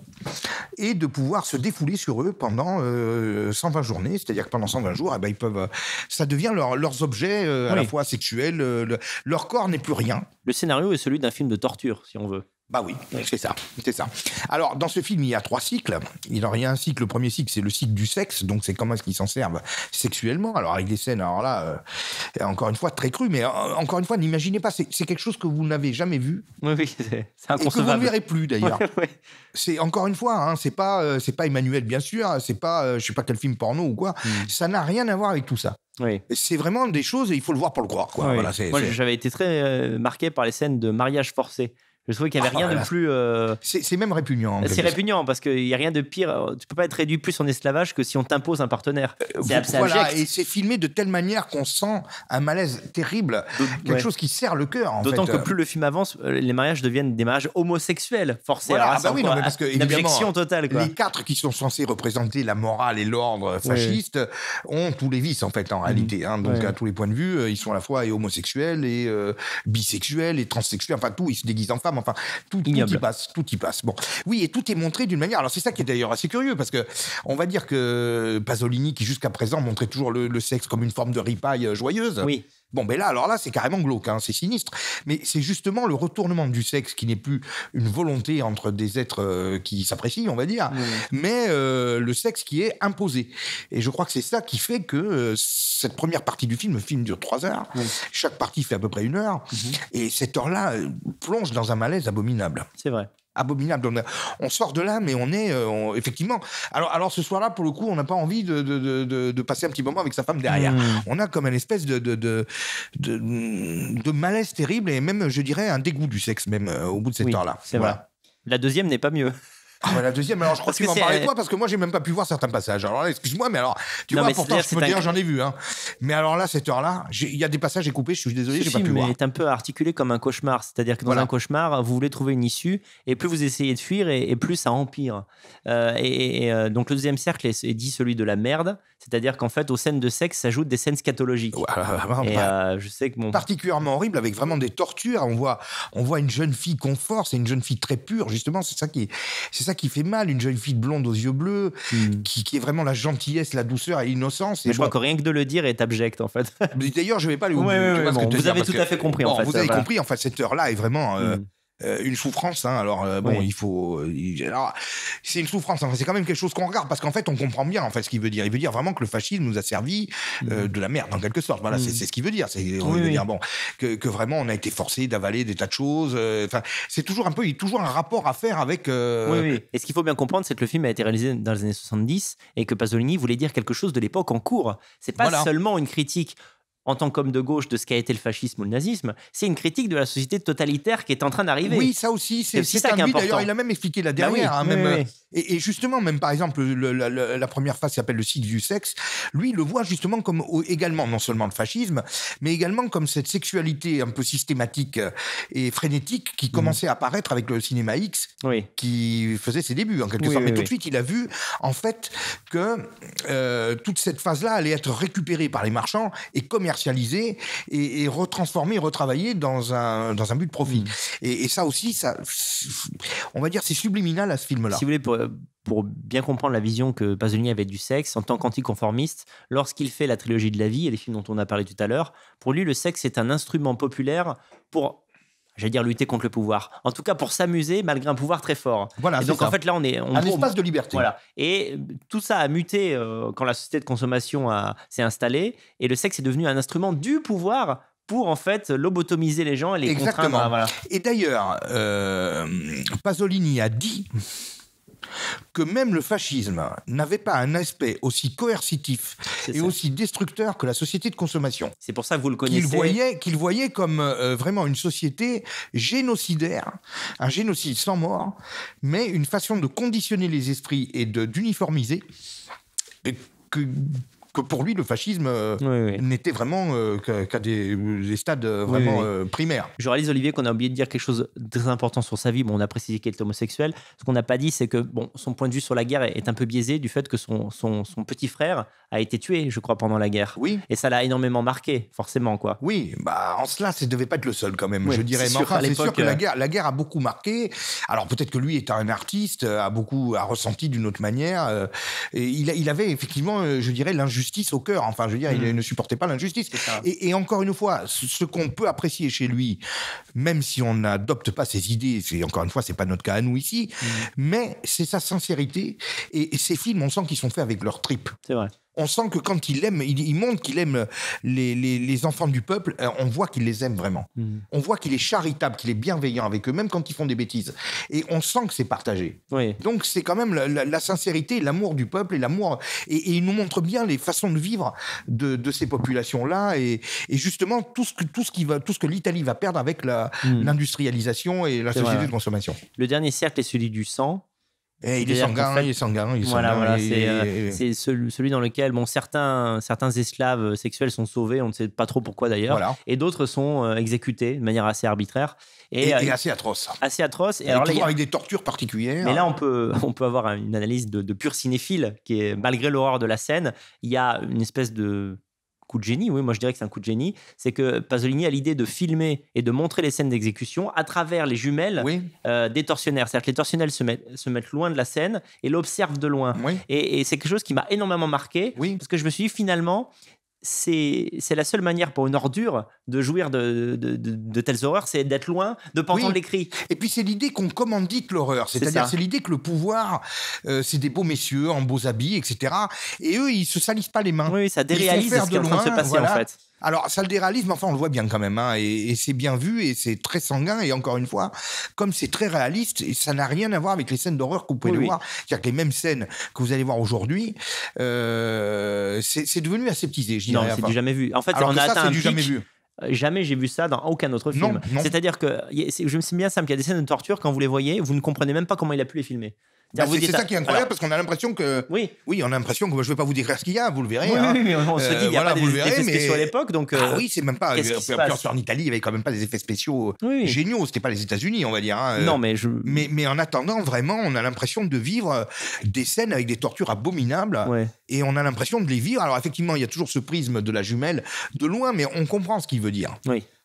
et de pouvoir se défouler sur eux pendant euh, cent vingt journées. C'est-à-dire que pendant cent vingt jours, eh ben, ils peuvent, ça devient leur, leurs objets euh, oui. à la fois sexuels. Euh, le, leur corps n'est plus rien. Le scénario est celui d'un film de torture, si on veut. Bah oui, c'est ça, c'est ça. Alors, dans ce film, il y a trois cycles. Il y a un cycle, le premier cycle, c'est le cycle du sexe, donc c'est comment est-ce qu'ils s'en servent sexuellement. Alors, avec des scènes, alors là, euh, encore une fois, très crues, mais euh, encore une fois, n'imaginez pas, c'est, c'est quelque chose que vous n'avez jamais vu. Oui, oui, c'est, c'est inconcevable. Et que vous ne verrez plus, d'ailleurs. Ouais, ouais. C'est, encore une fois, hein, c'est pas, euh, c'est pas Emmanuel, bien sûr, c'est pas, euh, je sais pas quel film porno ou quoi, mm. ça n'a rien à voir avec tout ça. Oui. C'est vraiment des choses, et il faut le voir pour le croire, quoi. Oui. Voilà, c'est, Moi, c'est... j'avais été très euh, marqué par les scènes de mariage forcé. Je trouvais qu'il n'y avait ah, rien voilà. de plus... Euh... C'est, c'est même répugnant. C'est répugnant parce qu'il n'y a rien de pire. Tu ne peux pas être réduit plus en esclavage que si on t'impose un partenaire. C'est, euh, c'est voilà, abject. Et c'est filmé de telle manière qu'on sent un malaise terrible, quelque ouais. chose qui serre le cœur. En D'autant fait. que plus le film avance, les mariages deviennent des mariages homosexuels, forcés. Voilà, Alors, ah bah oui, non, mais parce que une abjection totale. Quoi. Les quatre qui sont censés représenter la morale et l'ordre fasciste oui. ont tous les vices, en fait, en mmh. réalité. Hein, donc, ouais. à tous les points de vue, ils sont à la fois et homosexuels et euh, bisexuels et transsexuels, enfin tout, ils se déguisent en femmes, enfin tout. Tout y passe, tout y passe. Bon, oui, et tout est montré d'une manière. Alors c'est ça qui est d'ailleurs assez curieux parce que on va dire que Pasolini, qui jusqu'à présent montrait toujours le, le sexe comme une forme de ripaille joyeuse. Oui. Bon, ben là, alors là, c'est carrément glauque, hein, c'est sinistre. Mais c'est justement le retournement du sexe qui n'est plus une volonté entre des êtres euh, qui s'apprécient, on va dire, oui. mais euh, le sexe qui est imposé. Et je crois que c'est ça qui fait que euh, cette première partie du film, le film dure trois heures, oui. chaque partie fait à peu près une heure, mm-hmm. et cette heure-là euh, plonge dans un malaise abominable. C'est vrai. Abominable. On, a, on sort de là, mais on est euh, on, effectivement. Alors, alors ce soir-là, pour le coup, on n'a pas envie de, de, de, de passer un petit moment avec sa femme derrière. Mmh. On a comme une espèce de, de, de, de, de malaise terrible et même, je dirais, un dégoût du sexe, même euh, au bout de cette oui, heure-là. C'est voilà. vrai. La deuxième n'est pas mieux. Ah bah la deuxième, alors je crois parce que tu vas en parler toi parce que moi j'ai même pas pu voir certains passages. Alors là, excuse-moi, mais alors tu non, vois, pourtant je peux dire un... j'en ai vu. Hein. Mais alors là, cette heure-là, il y a des passages j'ai coupés, je suis désolé, Ce j'ai film pas pu voir. est un peu articulé comme un cauchemar, c'est-à-dire que dans voilà. un cauchemar, vous voulez trouver une issue et plus vous essayez de fuir et, et plus ça empire. Euh, et, et euh, donc le deuxième cercle est, est dit celui de la merde, c'est-à-dire qu'en fait aux scènes de sexe s'ajoutent des scènes scatologiques. Voilà, vraiment, et euh, je sais que mon... particulièrement horrible avec vraiment des tortures. On voit, on voit une jeune fille confort, c'est une jeune fille très pure justement, c'est ça qui, c'est ça qui fait mal, une jeune fille blonde aux yeux bleus, mmh. qui, qui est vraiment la gentillesse, la douceur et l'innocence. Et je bon, crois que rien que de le dire est abject en fait. D'ailleurs, je vais pas aller au bout. Ouais, ouais, ouais, bon, vous avez tout que, à fait compris bon, en fait. Vous ça, avez voilà. compris, en fait, cette heure-là est vraiment. Euh, mmh. euh, une souffrance. Hein, alors euh, bon, oui. il faut. Il, alors, c'est une souffrance. Enfin, c'est quand même quelque chose qu'on regarde parce qu'en fait, on comprend bien en fait ce qu'il veut dire. Il veut dire vraiment que le fascisme nous a servi euh, mmh. de la merde en quelque sorte. Voilà, mmh. c'est, c'est ce qu'il veut dire. C'est, oui, il veut oui. dire bon que, que vraiment on a été forcé d'avaler des tas de choses. Enfin, euh, c'est toujours un peu, il y a toujours un rapport à faire avec. Euh... Oui, oui. Et ce qu'il faut bien comprendre, c'est que le film a été réalisé dans les années soixante-dix et que Pasolini voulait dire quelque chose de l'époque en cours. C'est pas voilà. seulement une critique en tant qu'homme de gauche de ce qu'a été le fascisme ou le nazisme, c'est une critique de la société totalitaire qui est en train d'arriver. Oui, ça aussi, c'est, c'est, c'est un lui, d'ailleurs, il a même expliqué la dernière. Bah oui, hein, même, oui, oui. Et, et justement, même par exemple, le, la, la, la première phase qui s'appelle le cycle du sexe, lui, il le voit justement comme également, non seulement le fascisme, mais également comme cette sexualité un peu systématique et frénétique qui commençait mmh. à apparaître avec le cinéma X, oui. qui faisait ses débuts en quelque oui, sorte. Oui, mais oui. tout de suite, il a vu en fait que euh, toute cette phase-là allait être récupérée par les marchands et commercialisée et, et retransformée, retravaillée dans un, dans un but de profit. Mmh. Et, et ça aussi, ça, on va dire, c'est subliminal à ce film-là. Si vous voulez, pour, pour bien comprendre la vision que Pasolini avait du sexe, en tant qu'anticonformiste, lorsqu'il fait la trilogie de la vie et les films dont on a parlé tout à l'heure, pour lui, le sexe est un instrument populaire pour... j'allais dire lutter contre le pouvoir. En tout cas, pour s'amuser malgré un pouvoir très fort. Voilà, et donc, ça. en fait, là, on est... On un pour... espace de liberté. Voilà. Et tout ça a muté euh, quand la société de consommation a... s'est installée. Et le sexe est devenu un instrument du pouvoir pour, en fait, lobotomiser les gens et les Exactement. contraindre. Voilà. Et d'ailleurs, euh, Pasolini a dit que même le fascisme n'avait pas un aspect aussi coercitif c'est et ça. aussi destructeur que la société de consommation. C'est pour ça que vous le connaissez. Qu'il voyait, qu'il voyait comme euh, vraiment une société génocidaire, un génocide sans mort, mais une façon de conditionner les esprits et de, d'uniformiser et que... que pour lui, le fascisme euh, oui, oui. n'était vraiment euh, qu'à, qu'à des, des stades euh, vraiment oui, oui. Euh, primaires. Je réalise, Olivier, qu'on a oublié de dire quelque chose de très important sur sa vie. Bon, on a précisé qu'il était homosexuel. Ce qu'on n'a pas dit, c'est que bon, son point de vue sur la guerre est un peu biaisé du fait que son, son, son petit frère a été tué, je crois, pendant la guerre. Oui. Et ça l'a énormément marqué, forcément, quoi. Oui, bah, en cela, ça ne devait pas être le seul, quand même, oui, je dirais. C'est, Mais sûr, enfin, c'est sûr que euh... la guerre, la guerre a beaucoup marqué. Alors, peut-être que lui, étant un artiste, a beaucoup a ressenti d'une autre manière. Euh, et il, il avait effectivement, je dirais, l'injustice au cœur. Enfin, je veux dire, mmh. il ne supportait pas l'injustice. Et, et encore une fois, ce qu'on peut apprécier chez lui, même si on n'adopte pas ses idées, c'est, encore une fois, c'est pas notre cas à nous ici, mmh. mais c'est sa sincérité. Et, et ces films, on sent qu'ils sont faits avec leur tripes. C'est vrai. On sent que quand il aime, il, il montre qu'il aime les, les, les enfants du peuple, on voit qu'il les aime vraiment. Mmh. On voit qu'il est charitable, qu'il est bienveillant avec eux, même quand ils font des bêtises. Et on sent que c'est partagé. Oui. Donc c'est quand même la, la, la sincérité, l'amour du peuple et l'amour. Et, et il nous montre bien les façons de vivre de, de ces populations-là et, et justement tout ce que tout ce qui va, tout ce que l'Italie va perdre avec la, mmh. l'industrialisation et la c'est société vrai. de consommation. Le dernier cercle est celui du sang. Et il, est sanguin, fait, il est sanguin, il est voilà, sanguin. Voilà, et, c'est, euh, et... c'est celui dans lequel bon, certains, certains esclaves sexuels sont sauvés, on ne sait pas trop pourquoi d'ailleurs, voilà. et d'autres sont euh, exécutés de manière assez arbitraire. Et, et, euh, et assez atroce. Assez atroce. Et, et alors, toujours là, avec des tortures particulières. Mais là, on peut, on peut avoir une analyse de, de pur cinéphile, qui est, malgré l'horreur de la scène, il y a une espèce de... coup de génie, oui, moi je dirais que c'est un coup de génie, c'est que Pasolini a l'idée de filmer et de montrer les scènes d'exécution à travers les jumelles oui. euh, des tortionnaires. C'est-à-dire que les tortionnaires se mettent, se mettent loin de la scène et l'observent de loin. Oui. Et, et c'est quelque chose qui m'a énormément marqué, oui. parce que je me suis dit finalement, c'est, c'est la seule manière pour une ordure de jouir de, de, de, de telles horreurs, c'est d'être loin, de ne pas oui. entendre les cris. Et puis c'est l'idée qu'on commandite l'horreur, c'est-à-dire c'est, c'est l'idée que le pouvoir, euh, c'est des beaux messieurs en beaux habits, et cetera. Et eux, ils se salissent pas les mains. Oui, ça déréalise ce qui est en train de se passer voilà. en fait. Alors, ça le déréalise, mais enfin, on le voit bien quand même, hein, et, et c'est bien vu, et c'est très sanguin, et encore une fois, comme c'est très réaliste, et ça n'a rien à voir avec les scènes d'horreur que vous pouvez oui, voir. C'est-à-dire que les mêmes scènes que vous allez voir aujourd'hui, euh, c'est, c'est devenu aseptisé, je dirais. Non, c'est enfin. du jamais vu. En fait, Alors on que a ça, atteint c'est un du pic. jamais vu. Jamais j'ai vu ça dans aucun autre film. Non, non. C'est-à-dire que, je me suis bien simple, qu'il y a des scènes de torture, quand vous les voyez, vous ne comprenez même pas comment il a pu les filmer. Bah c'est, c'est ça qui est incroyable, alors, parce qu'on a l'impression que oui, oui, on a l'impression que je ne vais pas vous décrire ce qu'il y a, vous le verrez. Oui, hein. oui, oui, on se dit qu'il n'y a euh, pas voilà, des effets mais... spéciaux à l'époque, donc. Euh, ah oui, c'est même pas. Qu'est-ce en Italie, il n'y avait quand même pas des effets spéciaux oui, oui. géniaux. C'était pas les États-Unis, on va dire. Hein. Non, mais je. Mais, mais en attendant, vraiment, on a l'impression de vivre des scènes avec des tortures abominables, ouais. et on a l'impression de les vivre. Alors effectivement, il y a toujours ce prisme de la jumelle de loin, mais on comprend ce qu'il veut dire. Oui.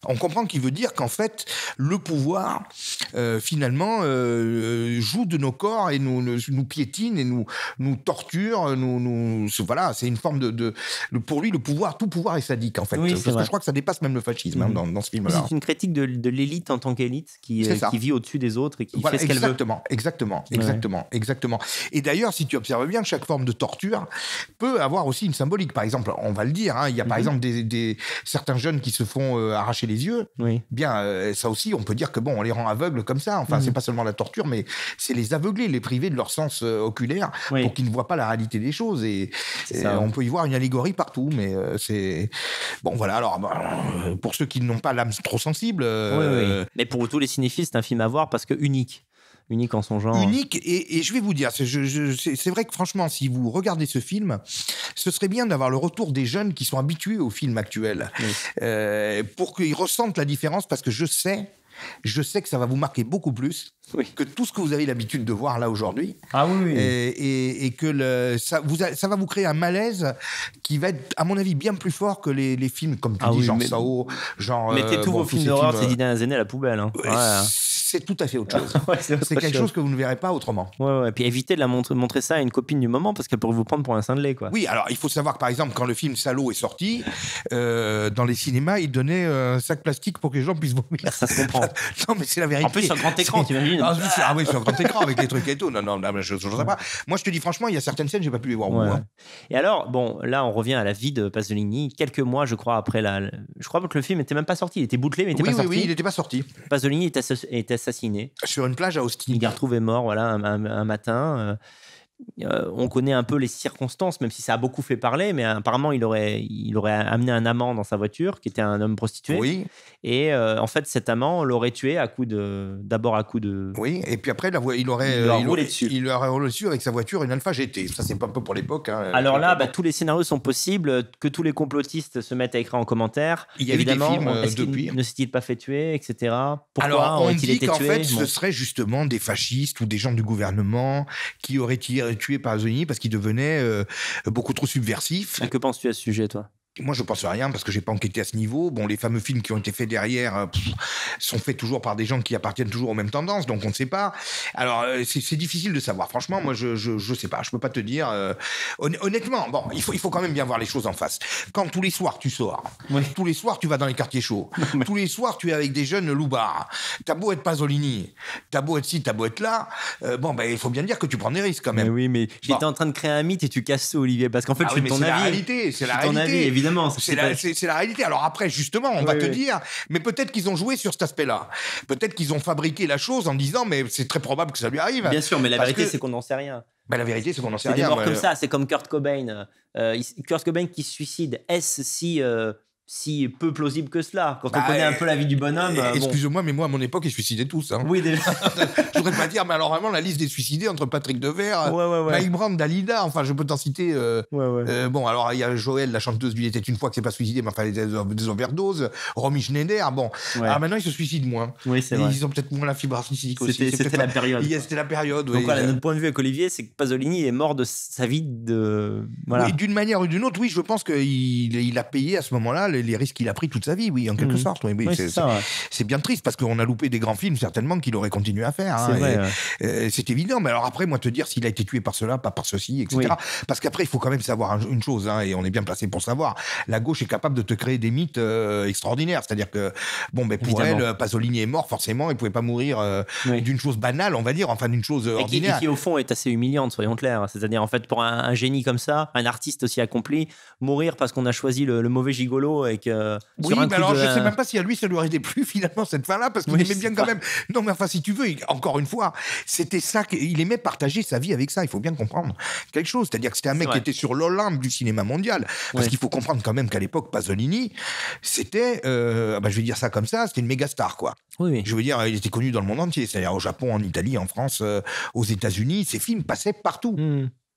On comprend qu'il veut dire qu'en fait, le pouvoir, euh, finalement, euh, joue de nos corps et nous, nous, nous piétine et nous, nous torture. Nous, nous, voilà, c'est une forme de, de... Pour lui, le pouvoir, tout pouvoir est sadique, en fait. Oui, Parce que vrai. je crois que ça dépasse même le fascisme mmh. hein, dans, dans ce film-là. C'est une critique de, de l'élite en tant qu'élite qui, euh, qui vit au-dessus des autres et qui voilà, fait ce qu'elle veut. Exactement, exactement, exactement, ouais. exactement. Et d'ailleurs, si tu observes bien, chaque forme de torture peut avoir aussi une symbolique. Par exemple, on va le dire, hein, il y a par mmh. exemple des, des, certains jeunes qui se font euh, arracher les yeux. Oui. Bien, euh, ça aussi, on peut dire que bon, on les rend aveugles comme ça. Enfin, mmh. c'est pas seulement la torture, mais c'est les aveugler, les priver de leur sens euh, oculaire oui. pour qu'ils ne voient pas la réalité des choses. Et, et ça, on peut y voir une allégorie partout, mais euh, c'est bon, voilà. Alors, bah, pour ceux qui n'ont pas l'âme trop sensible, euh... oui, oui. mais pour tous les cinéphiles, c'est un film à voir parce que unique. Unique en son genre. Unique, et, et je vais vous dire, c'est, je, je, c'est, c'est vrai que franchement, si vous regardez ce film, ce serait bien d'avoir le retour des jeunes qui sont habitués aux films actuels, oui. euh, pour qu'ils ressentent la différence, parce que je sais, je sais que ça va vous marquer beaucoup plus oui. que tout ce que vous avez l'habitude de voir là aujourd'hui. Ah oui, oui. Et, et, et que le, ça, vous a, ça va vous créer un malaise qui va être, à mon avis, bien plus fort que les, les films, comme tu ah dis, oui, genre mais, Sao, genre... Mettez tous bon, vos films d'horreur de ces dix dernières années à la poubelle. Hein. Ouais, ouais. C'est tout à fait autre chose. ouais, c'est c'est quelque chose. chose que vous ne verrez pas autrement. Ouais, ouais. Et puis évitez de la montrer, montrer ça à une copine du moment parce qu'elle pourrait vous prendre pour un cinglé, quoi. Oui, alors il faut savoir que par exemple, quand le film Salaud est sorti, euh, dans les cinémas, ils donnaient un sac plastique pour que les gens puissent vomir. Ça se comprend. Non, mais c'est la vérité. En plus, sur grand écran, t'imagines. Ah, ah oui, sur grand écran avec les trucs et tout. Non, non, non je ne sais pas. Moi, je te dis franchement, il y a certaines scènes, j'ai pas pu les voir au ouais. bout. Hein. Et alors, bon, là, on revient à la vie de Pasolini. Quelques mois, je crois, après la. Je crois que le film n'était même pas sorti. Il était bouclé, mais il n'était oui, pas oui, sorti. Oui, il n'était pas sorti. Pasolini est, ass- est assassiné. Sur une plage à Austin. Il est retrouvé mort, voilà, un, un, un matin. Euh, euh, on connaît un peu les circonstances, même si ça a beaucoup fait parler, mais apparemment, il aurait, il aurait amené un amant dans sa voiture, qui était un homme prostitué. Oui. Et euh, en fait, cet amant l'aurait tué à coup de, d'abord à coup de. Oui. Et puis après, la vo- il aurait, il, il aurait dessus. Il aurait roulé dessus avec sa voiture, une Alfa G T. Ça, c'est pas un peu pour l'époque. Hein, Alors là, bah, tous les scénarios sont possibles. Que tous les complotistes se mettent à écrire en commentaire. Il y a Évidemment, eu des films euh, est-ce depuis. Ne s'est-il pas fait tuer, et cetera. Pourquoi Alors, on aurait-il dit été qu'en tué fait, bon. ce serait justement des fascistes ou des gens du gouvernement qui auraient tiré, tué Pasolini parce qu'il devenait euh, beaucoup trop subversif. Que penses-tu à ce sujet, toi ? Moi, je pense à rien parce que j'ai pas enquêté à ce niveau. Bon, les fameux films qui ont été faits derrière pff, sont faits toujours par des gens qui appartiennent toujours aux mêmes tendances, donc on ne sait pas. Alors, euh, c'est, c'est difficile de savoir. Franchement, moi, je, je, je sais pas. Je peux pas te dire. Euh, honnêtement, bon, il faut, il faut quand même bien voir les choses en face. Quand tous les soirs tu sors, oui. tous les soirs tu vas dans les quartiers chauds, mais... tous les soirs tu es avec des jeunes loupards. T'as beau être Pasolini, t'as beau être ci, t'as beau être là. Euh, bon, ben, il faut bien dire que tu prends des risques quand même. Mais oui, mais j'étais bon. en train de créer un mythe et tu casses tout, Olivier, parce qu'en fait, ah je suis oui, ton c'est avis. La réalité, c'est la réalité. Ton avis, évidemment. C'est, c'est, la, c'est, c'est la réalité. Alors après, justement, on oui, va te oui. dire, mais peut-être qu'ils ont joué sur cet aspect-là. Peut-être qu'ils ont fabriqué la chose en disant, mais c'est très probable que ça lui arrive. Bien sûr, mais la vérité, que... c'est qu'on n'en sait rien. Ben, la vérité, c'est qu'on n'en sait c'est rien. C'est des morts mais... comme ça. C'est comme Kurt Cobain. Euh, Kurt Cobain qui se suicide. Est-ce si... Euh... si peu plausible que cela. Quand bah, on connaît un peu la vie du bonhomme... Euh, excuse-moi, bon. mais moi, à mon époque, ils se suicidaient tous. Hein. Oui, déjà. Je voudrais pas dire, mais alors vraiment, la liste des suicidés entre Patrick Devers, ouais, ouais, ouais. Mike Brand, Dalida, enfin, je peux t'en citer... Euh, ouais, ouais. Euh, bon, alors, il y a Joël, la chanteuse du Il était une fois qui s'est pas suicidée, mais enfin, des, des overdoses. Romy Schneider, bon. Ouais. Alors maintenant, ils se suicident moins. Oui, c'est Et vrai. Ils ont peut-être moins la fibre artistique aussi. C'était, c'était la période. Yeah, c'était la période, Donc, oui. voilà, notre point de vue avec Olivier, c'est que Pasolini est mort de sa vie de... Voilà. Oui, d'une manière ou d'une autre, oui, je pense qu'il il a payé à ce moment-là les, les risques qu'il a pris toute sa vie, oui, en quelque mmh. sorte. Oui, oui, oui c'est, c'est, ça, ouais. c'est bien triste parce qu'on a loupé des grands films, certainement, qu'il aurait continué à faire. Hein, c'est vrai. Et, ouais. euh, c'est évident. Mais alors après, moi, te dire s'il a été tué par cela, pas par ceci, et cetera. Oui. Parce qu'après, il faut quand même savoir une chose, hein, et on est bien placé pour savoir. La gauche est capable de te créer des mythes euh, extraordinaires. C'est-à-dire que, bon, ben, pour Évidemment. elle, Pasolini est mort, forcément, il ne pouvait pas mourir euh, oui. d'une chose banale, on va dire, enfin, d'une chose et ordinaire. Qui, et qui, au fond, est assez humiliante, soyons clairs. C'est-à-dire, en fait, pour un, un génie comme ça, un artiste aussi accompli, mourir parce qu'on a choisi le, le mauvais gigolo et que. Oui, sur un mais coup alors, de... je ne sais même pas si à lui, ça lui aurait déplu, finalement, cette fin-là, parce qu'il oui, aimait bien quand même. Non, mais enfin, si tu veux, encore une fois, c'était ça, il aimait partager sa vie avec ça, il faut bien comprendre quelque chose. C'est-à-dire que c'était un mec qui était sur l'Olympe du cinéma mondial. Parce oui. qu'il faut comprendre quand même qu'à l'époque, Pasolini, c'était, euh, bah, je vais dire ça comme ça, c'était une méga star, quoi. Oui, oui. Je veux dire, il était connu dans le monde entier, c'est-à-dire au Japon, en Italie, en France, euh, aux États-Unis, ses films passaient partout. Mmh.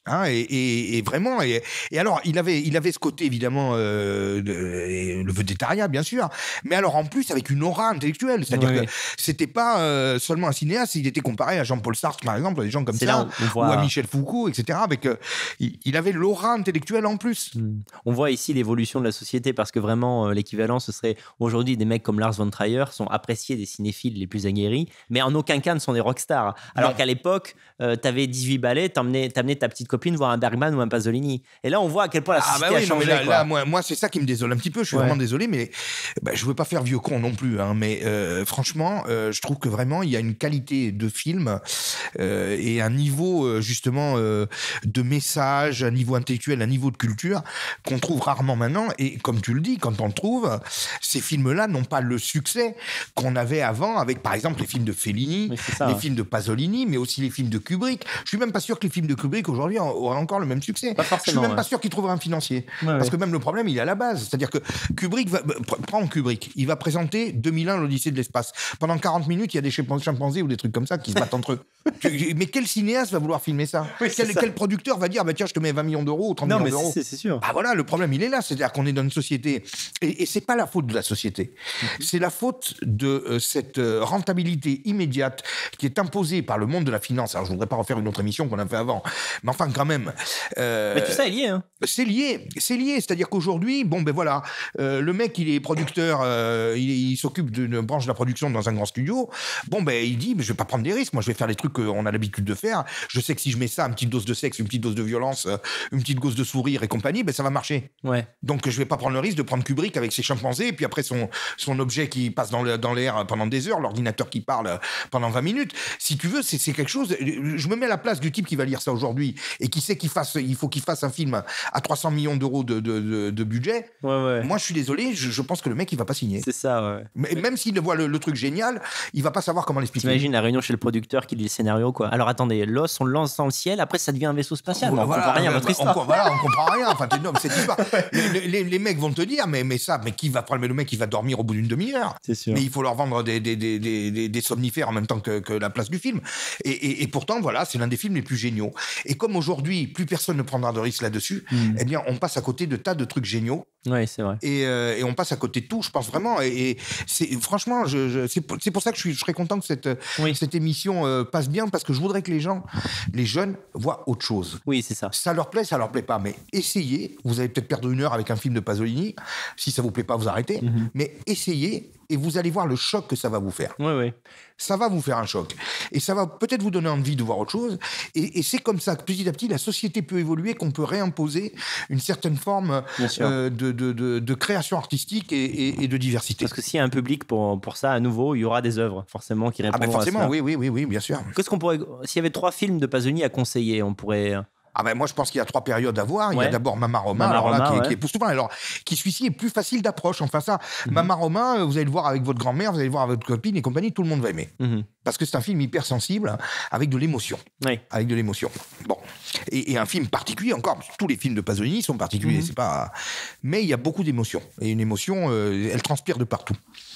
Hein, et, et, et vraiment, et, et alors il avait, il avait ce côté évidemment euh, de, le vedettariat bien sûr, mais alors en plus avec une aura intellectuelle, c'est-à-dire oui, que oui. c'était pas euh, seulement un cinéaste, il était comparé à Jean-Paul Sartre par exemple, des gens comme ça, là, voit... ou à Michel Foucault, et cetera. Avec, euh, il, il avait l'aura intellectuelle en plus. Mmh. On voit ici l'évolution de la société parce que vraiment euh, l'équivalent ce serait aujourd'hui des mecs comme Lars von Trier sont appréciés des cinéphiles les plus aguerris, mais en aucun cas ne sont des rockstars. Alors non. qu'à l'époque, euh, t'avais dix-huit balais, t'emmenais, t'amenais ta petite copine voir un Bergman ou un Pasolini. Et là, on voit à quel point la société ah bah oui, a changé. Non, là, là, moi, moi c'est ça qui me désole un petit peu. Je suis ouais. vraiment désolé, mais bah, je veux pas faire vieux con non plus. Hein, mais euh, franchement, euh, je trouve que vraiment, il y a une qualité de film euh, et un niveau euh, justement euh, de message, un niveau intellectuel, un niveau de culture qu'on trouve rarement maintenant. Et comme tu le dis, quand on le trouve, ces films-là n'ont pas le succès qu'on avait avant avec, par exemple, les films de Fellini, ça, les ouais. films de Pasolini, mais aussi les films de Kubrick. Je suis même pas sûr que les films de Kubrick aujourd'hui auraient encore le même succès. Je suis même ouais. pas sûr qu'il trouverait un financier. Ouais, parce ouais. que même le problème, il est à la base. C'est-à-dire que Kubrick, va, prends Kubrick, il va présenter deux mille un l'Odyssée de l'espace. Pendant quarante minutes, il y a des chimpanzés ou des trucs comme ça qui se battent entre eux. Mais quel cinéaste va vouloir filmer ça, oui, quel, ça. quel producteur va dire bah, tiens, je te mets vingt millions d'euros ou trente non, millions d'euros c'est, c'est sûr. Bah voilà, le problème, il est là. C'est-à-dire qu'on est dans une société. Et, et c'est pas la faute de la société. Mm-hmm. C'est la faute de euh, cette euh, rentabilité immédiate qui est imposée par le monde de la finance. Alors, je voudrais pas refaire une autre émission qu'on a fait avant. Mais enfin, quand même. Euh, mais tout ça est lié, hein. C'est lié. C'est lié. C'est-à-dire qu'aujourd'hui, bon, ben voilà, euh, le mec, il est producteur, euh, il, il s'occupe d'une branche de la production dans un grand studio. Bon, ben, il dit, mais je vais pas prendre des risques. Moi, je vais faire les trucs qu'on a l'habitude de faire. Je sais que si je mets ça, une petite dose de sexe, une petite dose de violence, une petite dose de sourire et compagnie, ben, ça va marcher. Ouais. Donc, je vais pas prendre le risque de prendre Kubrick avec ses chimpanzés et puis après son, son objet qui passe dans, le, dans l'air pendant des heures, l'ordinateur qui parle pendant vingt minutes. Si tu veux, c'est, c'est quelque chose. Je me mets à la place du type qui va lire ça aujourd'hui et qui sait qu'il fasse, il faut qu'il fasse un film à trois cents millions d'euros de, de, de, de budget. Ouais, ouais. Moi, je suis désolé, je, je pense que le mec, il va pas signer. C'est ça, ouais. Mais, même s'il voit le, le truc génial, il va pas savoir comment l'expliquer. T'imagines la réunion chez le producteur qui lit le scénario, quoi. Alors attendez, l'os, on le lance dans le ciel, après ça devient un vaisseau spatial. Ouais, on voilà, comprend rien à votre histoire. On, voilà, on comprend rien. Enfin, non, cette histoire. Les, les, les mecs vont te dire, mais, mais ça, mais qui va prendre le mec, il va dormir au bout d'une demi-heure. C'est sûr. Mais il faut leur vendre des, des, des, des, des, des somnifères en même temps que, que la place du film. Et, et, et pourtant, voilà, c'est l'un des films les plus géniaux. Et comme aujourd'hui, plus personne ne prendra de risque là-dessus, mm. eh bien, on passe à côté de tas de trucs géniaux. Oui, c'est vrai. Et, euh, et on passe à côté de tout, je pense vraiment. Et, et c'est, franchement, je, je, c'est, pour, c'est pour ça que je, suis, je serais content que cette, oui. cette émission euh, passe bien, parce que je voudrais que les gens, les jeunes, voient autre chose. Oui, c'est ça. Ça leur plaît, ça leur plaît pas. Mais essayez. Vous allez peut-être perdre une heure avec un film de Pasolini. Si ça vous plaît pas, vous arrêtez. Mm-hmm. Mais essayez. Et vous allez voir le choc que ça va vous faire. Oui, oui. Ça va vous faire un choc. Et ça va peut-être vous donner envie de voir autre chose. Et, et c'est comme ça que petit à petit, la société peut évoluer, qu'on peut réimposer une certaine forme euh, de, de, de, de création artistique et, et, et de diversité. Parce que s'il y a un public pour, pour ça, à nouveau, il y aura des œuvres, forcément, qui répondront ah ben forcément, à ça. oui, oui, oui, oui, bien sûr. Qu'est-ce qu'on pourrait... S'il y avait trois films de Pasolini à conseiller, on pourrait... Ah ben moi je pense qu'il y a trois périodes à voir. Il ouais. y a d'abord Mama Roma, Mama alors Roma, là, qui, ouais. qui est époustouflant. Alors qui celui-ci est plus facile d'approche. Enfin ça, mm-hmm. Mama Roma, vous allez le voir avec votre grand-mère, vous allez le voir avec votre copine et compagnie, tout le monde va aimer. Mm-hmm. Parce que c'est un film hyper sensible, avec de l'émotion. Oui. Avec de l'émotion. Bon. Et, et un film particulier encore. Tous les films de Pasolini sont particuliers. Mm-hmm. C'est pas. Mais il y a beaucoup d'émotions. Et une émotion, euh, elle transpire de partout.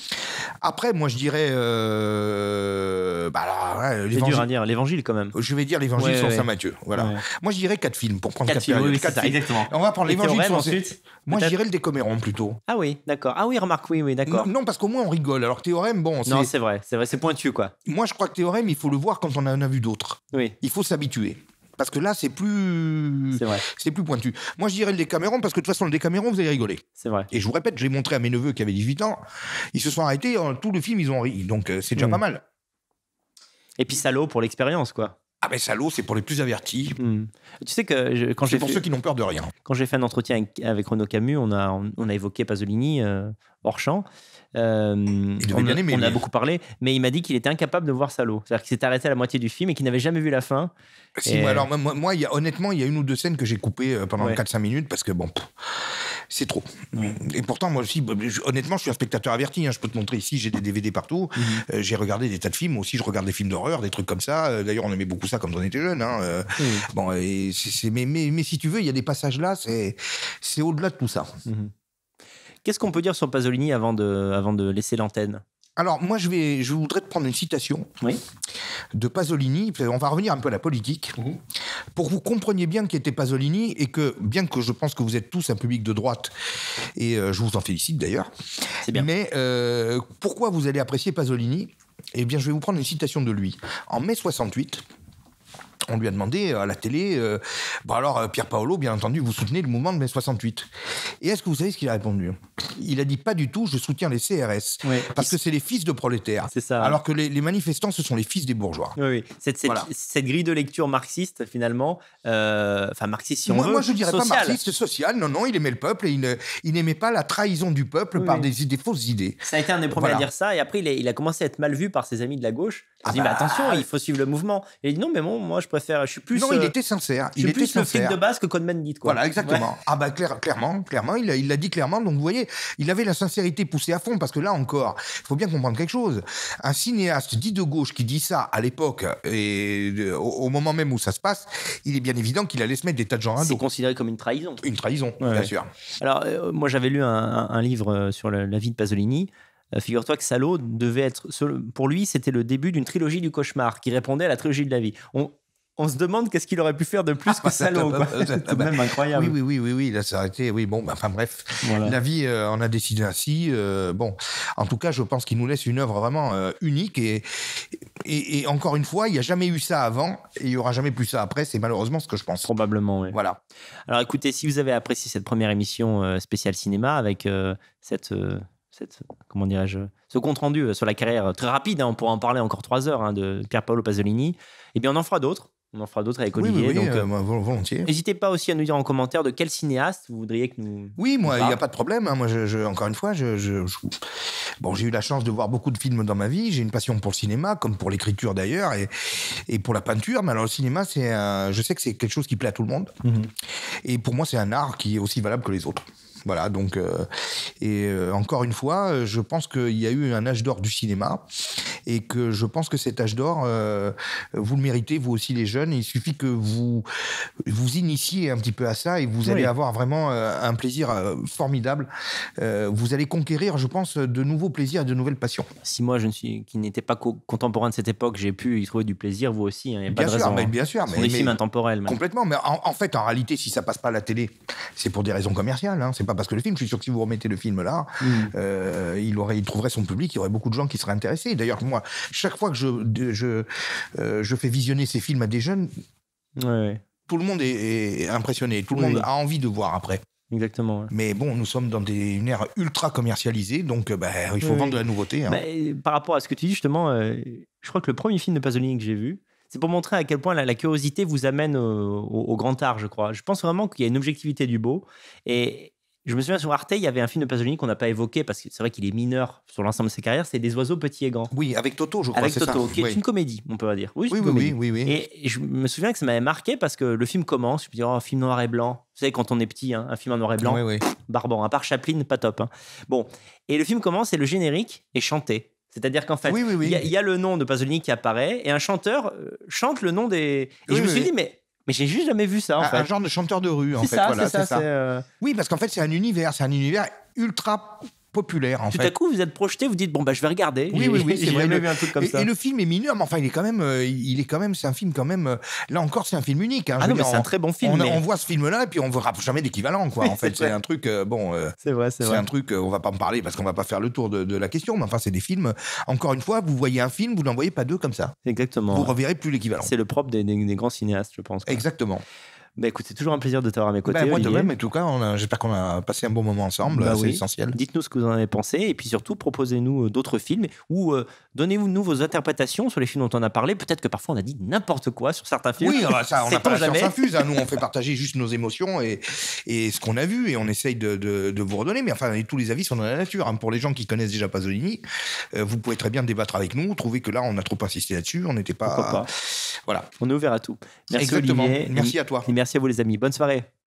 Après, moi, je dirais. Euh, bah alors, ouais, c'est dur à dire, l'évangile quand même. Je vais dire l'évangile ouais, sur ouais. Saint-Matthieu. Voilà. Ouais. Moi, je dirais quatre films pour prendre quatre, quatre films. Oui, quatre c'est films. Ça, exactement. On va prendre les l'évangile sur ensuite. Moi, peut-être... je dirais le Décaméron plutôt. Ah oui, d'accord. Ah oui, remarque, oui, oui, d'accord. Non, non, parce qu'au moins, on rigole. Alors, Théorème, bon. C'est... Non, c'est vrai, c'est vrai, c'est pointu, quoi. Moi, je crois que Théorème, il faut le voir quand on en a vu d'autres. Oui. Il faut s'habituer. Parce que là, c'est plus, c'est, vrai. c'est plus pointu. Moi, je dirais le Décaméron, parce que de toute façon, le Décaméron, vous allez rigoler. C'est vrai. Et je vous répète, je l'ai montré à mes neveux qui avaient dix-huit ans. Ils se sont arrêtés, tout le film, ils ont ri. Donc, c'est déjà mmh. pas mal. Et puis Salo pour l'expérience, quoi. Ah ben Salo, c'est pour les plus avertis. Mmh. Tu sais que je, quand c'est j'ai pour fait, ceux qui n'ont peur de rien. Quand j'ai fait un entretien avec, avec Renaud Camus, on a, on, on a évoqué Pasolini euh, hors champ. Euh, on, bien aimer, on a beaucoup parlé, mais il m'a dit qu'il était incapable de voir Salo. C'est-à-dire qu'il s'était arrêté à la moitié du film et qu'il n'avait jamais vu la fin. Si, et... moi, alors, moi, moi y a, honnêtement, il y a une ou deux scènes que j'ai coupées pendant ouais. quatre cinq minutes parce que bon, pff, c'est trop. Ouais. Et pourtant, moi aussi, honnêtement, je suis un spectateur averti. Hein, je peux te montrer ici, j'ai des D V D partout. Mm-hmm. Euh, j'ai regardé des tas de films. Moi aussi, je regarde des films d'horreur, des trucs comme ça. D'ailleurs, on aimait beaucoup ça quand on était jeune. Hein. Euh, mm-hmm. Bon, et c'est, c'est, mais, mais, mais si tu veux, il y a des passages là, c'est, c'est au-delà de tout ça. Mm-hmm. Qu'est-ce qu'on peut dire sur Pasolini avant de, avant de laisser l'antenne ? Alors, moi, je, vais, je voudrais te prendre une citation oui. de Pasolini. On va revenir un peu à la politique. Mmh. Pour que vous compreniez bien qui était Pasolini et que, bien que je pense que vous êtes tous un public de droite, et euh, je vous en félicite d'ailleurs, c'est bien. Mais euh, pourquoi vous allez apprécier Pasolini ? Eh bien, je vais vous prendre une citation de lui. En mai soixante-huit, on lui a demandé à la télé, euh, bon alors Pier Paolo, bien entendu, vous soutenez le mouvement de mai soixante-huit. Et est-ce que vous savez ce qu'il a répondu ? Il a dit pas du tout, je soutiens les C R S, oui. parce que c'est les fils de prolétaires. C'est ça. Alors que les, les manifestants, ce sont les fils des bourgeois. Oui, oui. Cette, cette, voilà. cette grille de lecture marxiste, finalement, euh, enfin marxiste si on moi, veut, moi, je dirais social. pas marxiste, social. Non, non, il aimait le peuple et il, ne, il n'aimait pas la trahison du peuple oui, par oui. Des, des fausses idées. Ça a été un des premiers voilà. à dire ça, et après il a, il a commencé à être mal vu par ses amis de la gauche. Il ah dit, bah, mais attention, il faut suivre le mouvement. Et il dit non, mais bon, moi je préfère, je suis plus. Non, euh, il était sincère. Je suis il plus était le flic de base que Cohn-Bendit, quoi. Voilà, exactement. Ouais. Ah bah clair, clairement, clairement, il, il l'a dit clairement. Donc vous voyez, il avait la sincérité poussée à fond, parce que là encore, il faut bien comprendre quelque chose. Un cinéaste dit de gauche qui dit ça à l'époque et de, au, au moment même où ça se passe, il est bien évident qu'il allait se mettre des tas de gens à dos. C'est considéré comme une trahison. Une trahison, ouais, bien ouais. sûr. Alors euh, moi j'avais lu un, un, un livre sur le, la vie de Pasolini. Euh, figure-toi que Salo devait être, pour lui, c'était le début d'une trilogie du cauchemar qui répondait à la trilogie de la vie. On, on se demande qu'est-ce qu'il aurait pu faire de plus ah, que Salo. C'est tout de même incroyable. Oui, oui, oui, oui, oui, là ça a été, oui, bon, bah, enfin bref, voilà. La vie euh, en a décidé ainsi. Euh, bon, en tout cas, je pense qu'il nous laisse une œuvre vraiment euh, unique et, et, et encore une fois, il n'y a jamais eu ça avant et il n'y aura jamais plus ça après. C'est malheureusement ce que je pense. Probablement, oui. Voilà. Alors écoutez, si vous avez apprécié cette première émission euh, spéciale cinéma avec euh, cette euh, Cette, comment dirais-je, ce compte-rendu sur la carrière très rapide, hein, on pourra en parler encore trois heures, hein, de Pier Paolo Pasolini, et bien on en fera d'autres, on en fera d'autres avec Olivier. Oui, oui, oui, donc, euh, euh, volontiers. N'hésitez pas aussi à nous dire en commentaire de quel cinéaste vous voudriez que nous... Oui, moi, il n'y a pas de problème. Hein. Moi, je, je, encore une fois, je, je, je... Bon, j'ai eu la chance de voir beaucoup de films dans ma vie. J'ai une passion pour le cinéma, comme pour l'écriture d'ailleurs, et, et pour la peinture. Mais alors, le cinéma, c'est un... je sais que c'est quelque chose qui plaît à tout le monde. Mm-hmm. Et pour moi, c'est un art qui est aussi valable que les autres. Voilà, donc, euh, et euh, encore une fois, je pense qu'il y a eu un âge d'or du cinéma et que je pense que cet âge d'or, euh, vous le méritez, vous aussi les jeunes. Il suffit que vous vous initiez un petit peu à ça et vous oui. allez avoir vraiment euh, un plaisir euh, formidable. Euh, vous allez conquérir, je pense, de nouveaux plaisirs et de nouvelles passions. Si moi, je ne suis, qui n'étais pas co- contemporain de cette époque, j'ai pu y trouver du plaisir, vous aussi. Hein, y a bien, pas sûr, de raison, mais hein. bien sûr, Ce mais sont des mais, films intemporels. Même. Complètement, mais en, en fait, en réalité, si ça passe pas à la télé, c'est pour des raisons commerciales. Hein, c'est pas parce que le film, je suis sûr que si vous remettez le film là, mmh. euh, il, aurait, il trouverait son public, il y aurait beaucoup de gens qui seraient intéressés. D'ailleurs, moi, chaque fois que je, je, euh, je fais visionner ces films à des jeunes, ouais, ouais. tout le monde est, est impressionné, tout le oui. monde a envie de voir après. Exactement. Ouais. Mais bon, nous sommes dans des, une ère ultra commercialisée, donc bah, il faut oui, vendre oui. de la nouveauté. Hein. Bah, par rapport à ce que tu dis, justement, euh, je crois que le premier film de Pasolini que j'ai vu, c'est pour montrer à quel point la, la curiosité vous amène au, au, au grand art, je crois. Je pense vraiment qu'il y a une objectivité du beau. Et je me souviens, sur Arte, il y avait un film de Pasolini qu'on n'a pas évoqué, parce que c'est vrai qu'il est mineur sur l'ensemble de sa carrière, c'est Des oiseaux petits et grands. Oui, avec Toto, je crois. Avec c'est Toto, ça. qui oui. est une comédie, on peut dire. Oui, oui, une oui, comédie. oui, oui, oui. Et je me souviens que ça m'avait marqué, parce que le film commence, je me dis, oh, un film noir et blanc. Vous savez, quand on est petit, hein, un film en noir et blanc, oui, oui. barbant. À part Chaplin, pas top. Hein. Bon, et le film commence et le générique est chanté. C'est-à-dire qu'en fait, il oui, oui, oui. y, y a le nom de Pasolini qui apparaît et un chanteur euh, chante le nom des... Et oui, je me oui, suis oui. dit, mais, mais j'ai juste jamais vu ça, en un, fait. Un genre de chanteur de rue, en c'est fait. Ça, voilà, c'est ça, c'est ça. C'est euh... Oui, parce qu'en fait, c'est un univers. C'est un univers ultra populaire, en Tout fait. Tout à coup, vous êtes projeté, vous dites, bon, bah, je vais regarder. Oui, oui, oui. J'ai jamais le... vu un truc comme et, ça. Et le film est mineur, mais enfin, il est quand même... Euh, il est quand même... C'est un film quand même... Euh, là encore, c'est un film unique. Hein, ah non, mais c'est un très bon film. On, mais... on voit ce film-là, et puis on ne verra jamais d'équivalent, quoi. En fait, c'est un truc... Euh, bon... Euh, c'est vrai, c'est, c'est vrai. un truc... Euh, on ne va pas en parler, parce qu'on ne va pas faire le tour de, de la question, mais enfin, c'est des films... Encore une fois, vous voyez un film, vous n'en voyez pas deux comme ça. Exactement. Vous ne reverrez plus l'équivalent. C'est le propre des, des, des grands cinéastes, je pense. Quoi. Exactement. Bah écoute, c'est toujours un plaisir de t'avoir à mes côtés. Bah, moi de même, en tout cas, on a, j'espère qu'on a passé un bon moment ensemble, bah, c'est oui. essentiel. Dites-nous ce que vous en avez pensé, et puis surtout, proposez-nous d'autres films, ou euh, donnez-nous vos interprétations sur les films dont on a parlé. Peut-être que parfois on a dit n'importe quoi sur certains films. Oui, ça, on n'a pas la science infuse. Hein. Nous, on fait partager juste nos émotions et, et ce qu'on a vu, et on essaye de, de, de vous redonner. Mais enfin, tous les avis sont dans la nature. Hein. Pour les gens qui connaissent déjà Pasolini, euh, vous pouvez très bien débattre avec nous, trouver que là, on a trop insisté là-dessus, on n'était pas... Pourquoi pas. Voilà. On est ouvert à tout. Merci Exactement. Olivier. Merci à toi. Et merci à vous les amis. Bonne soirée.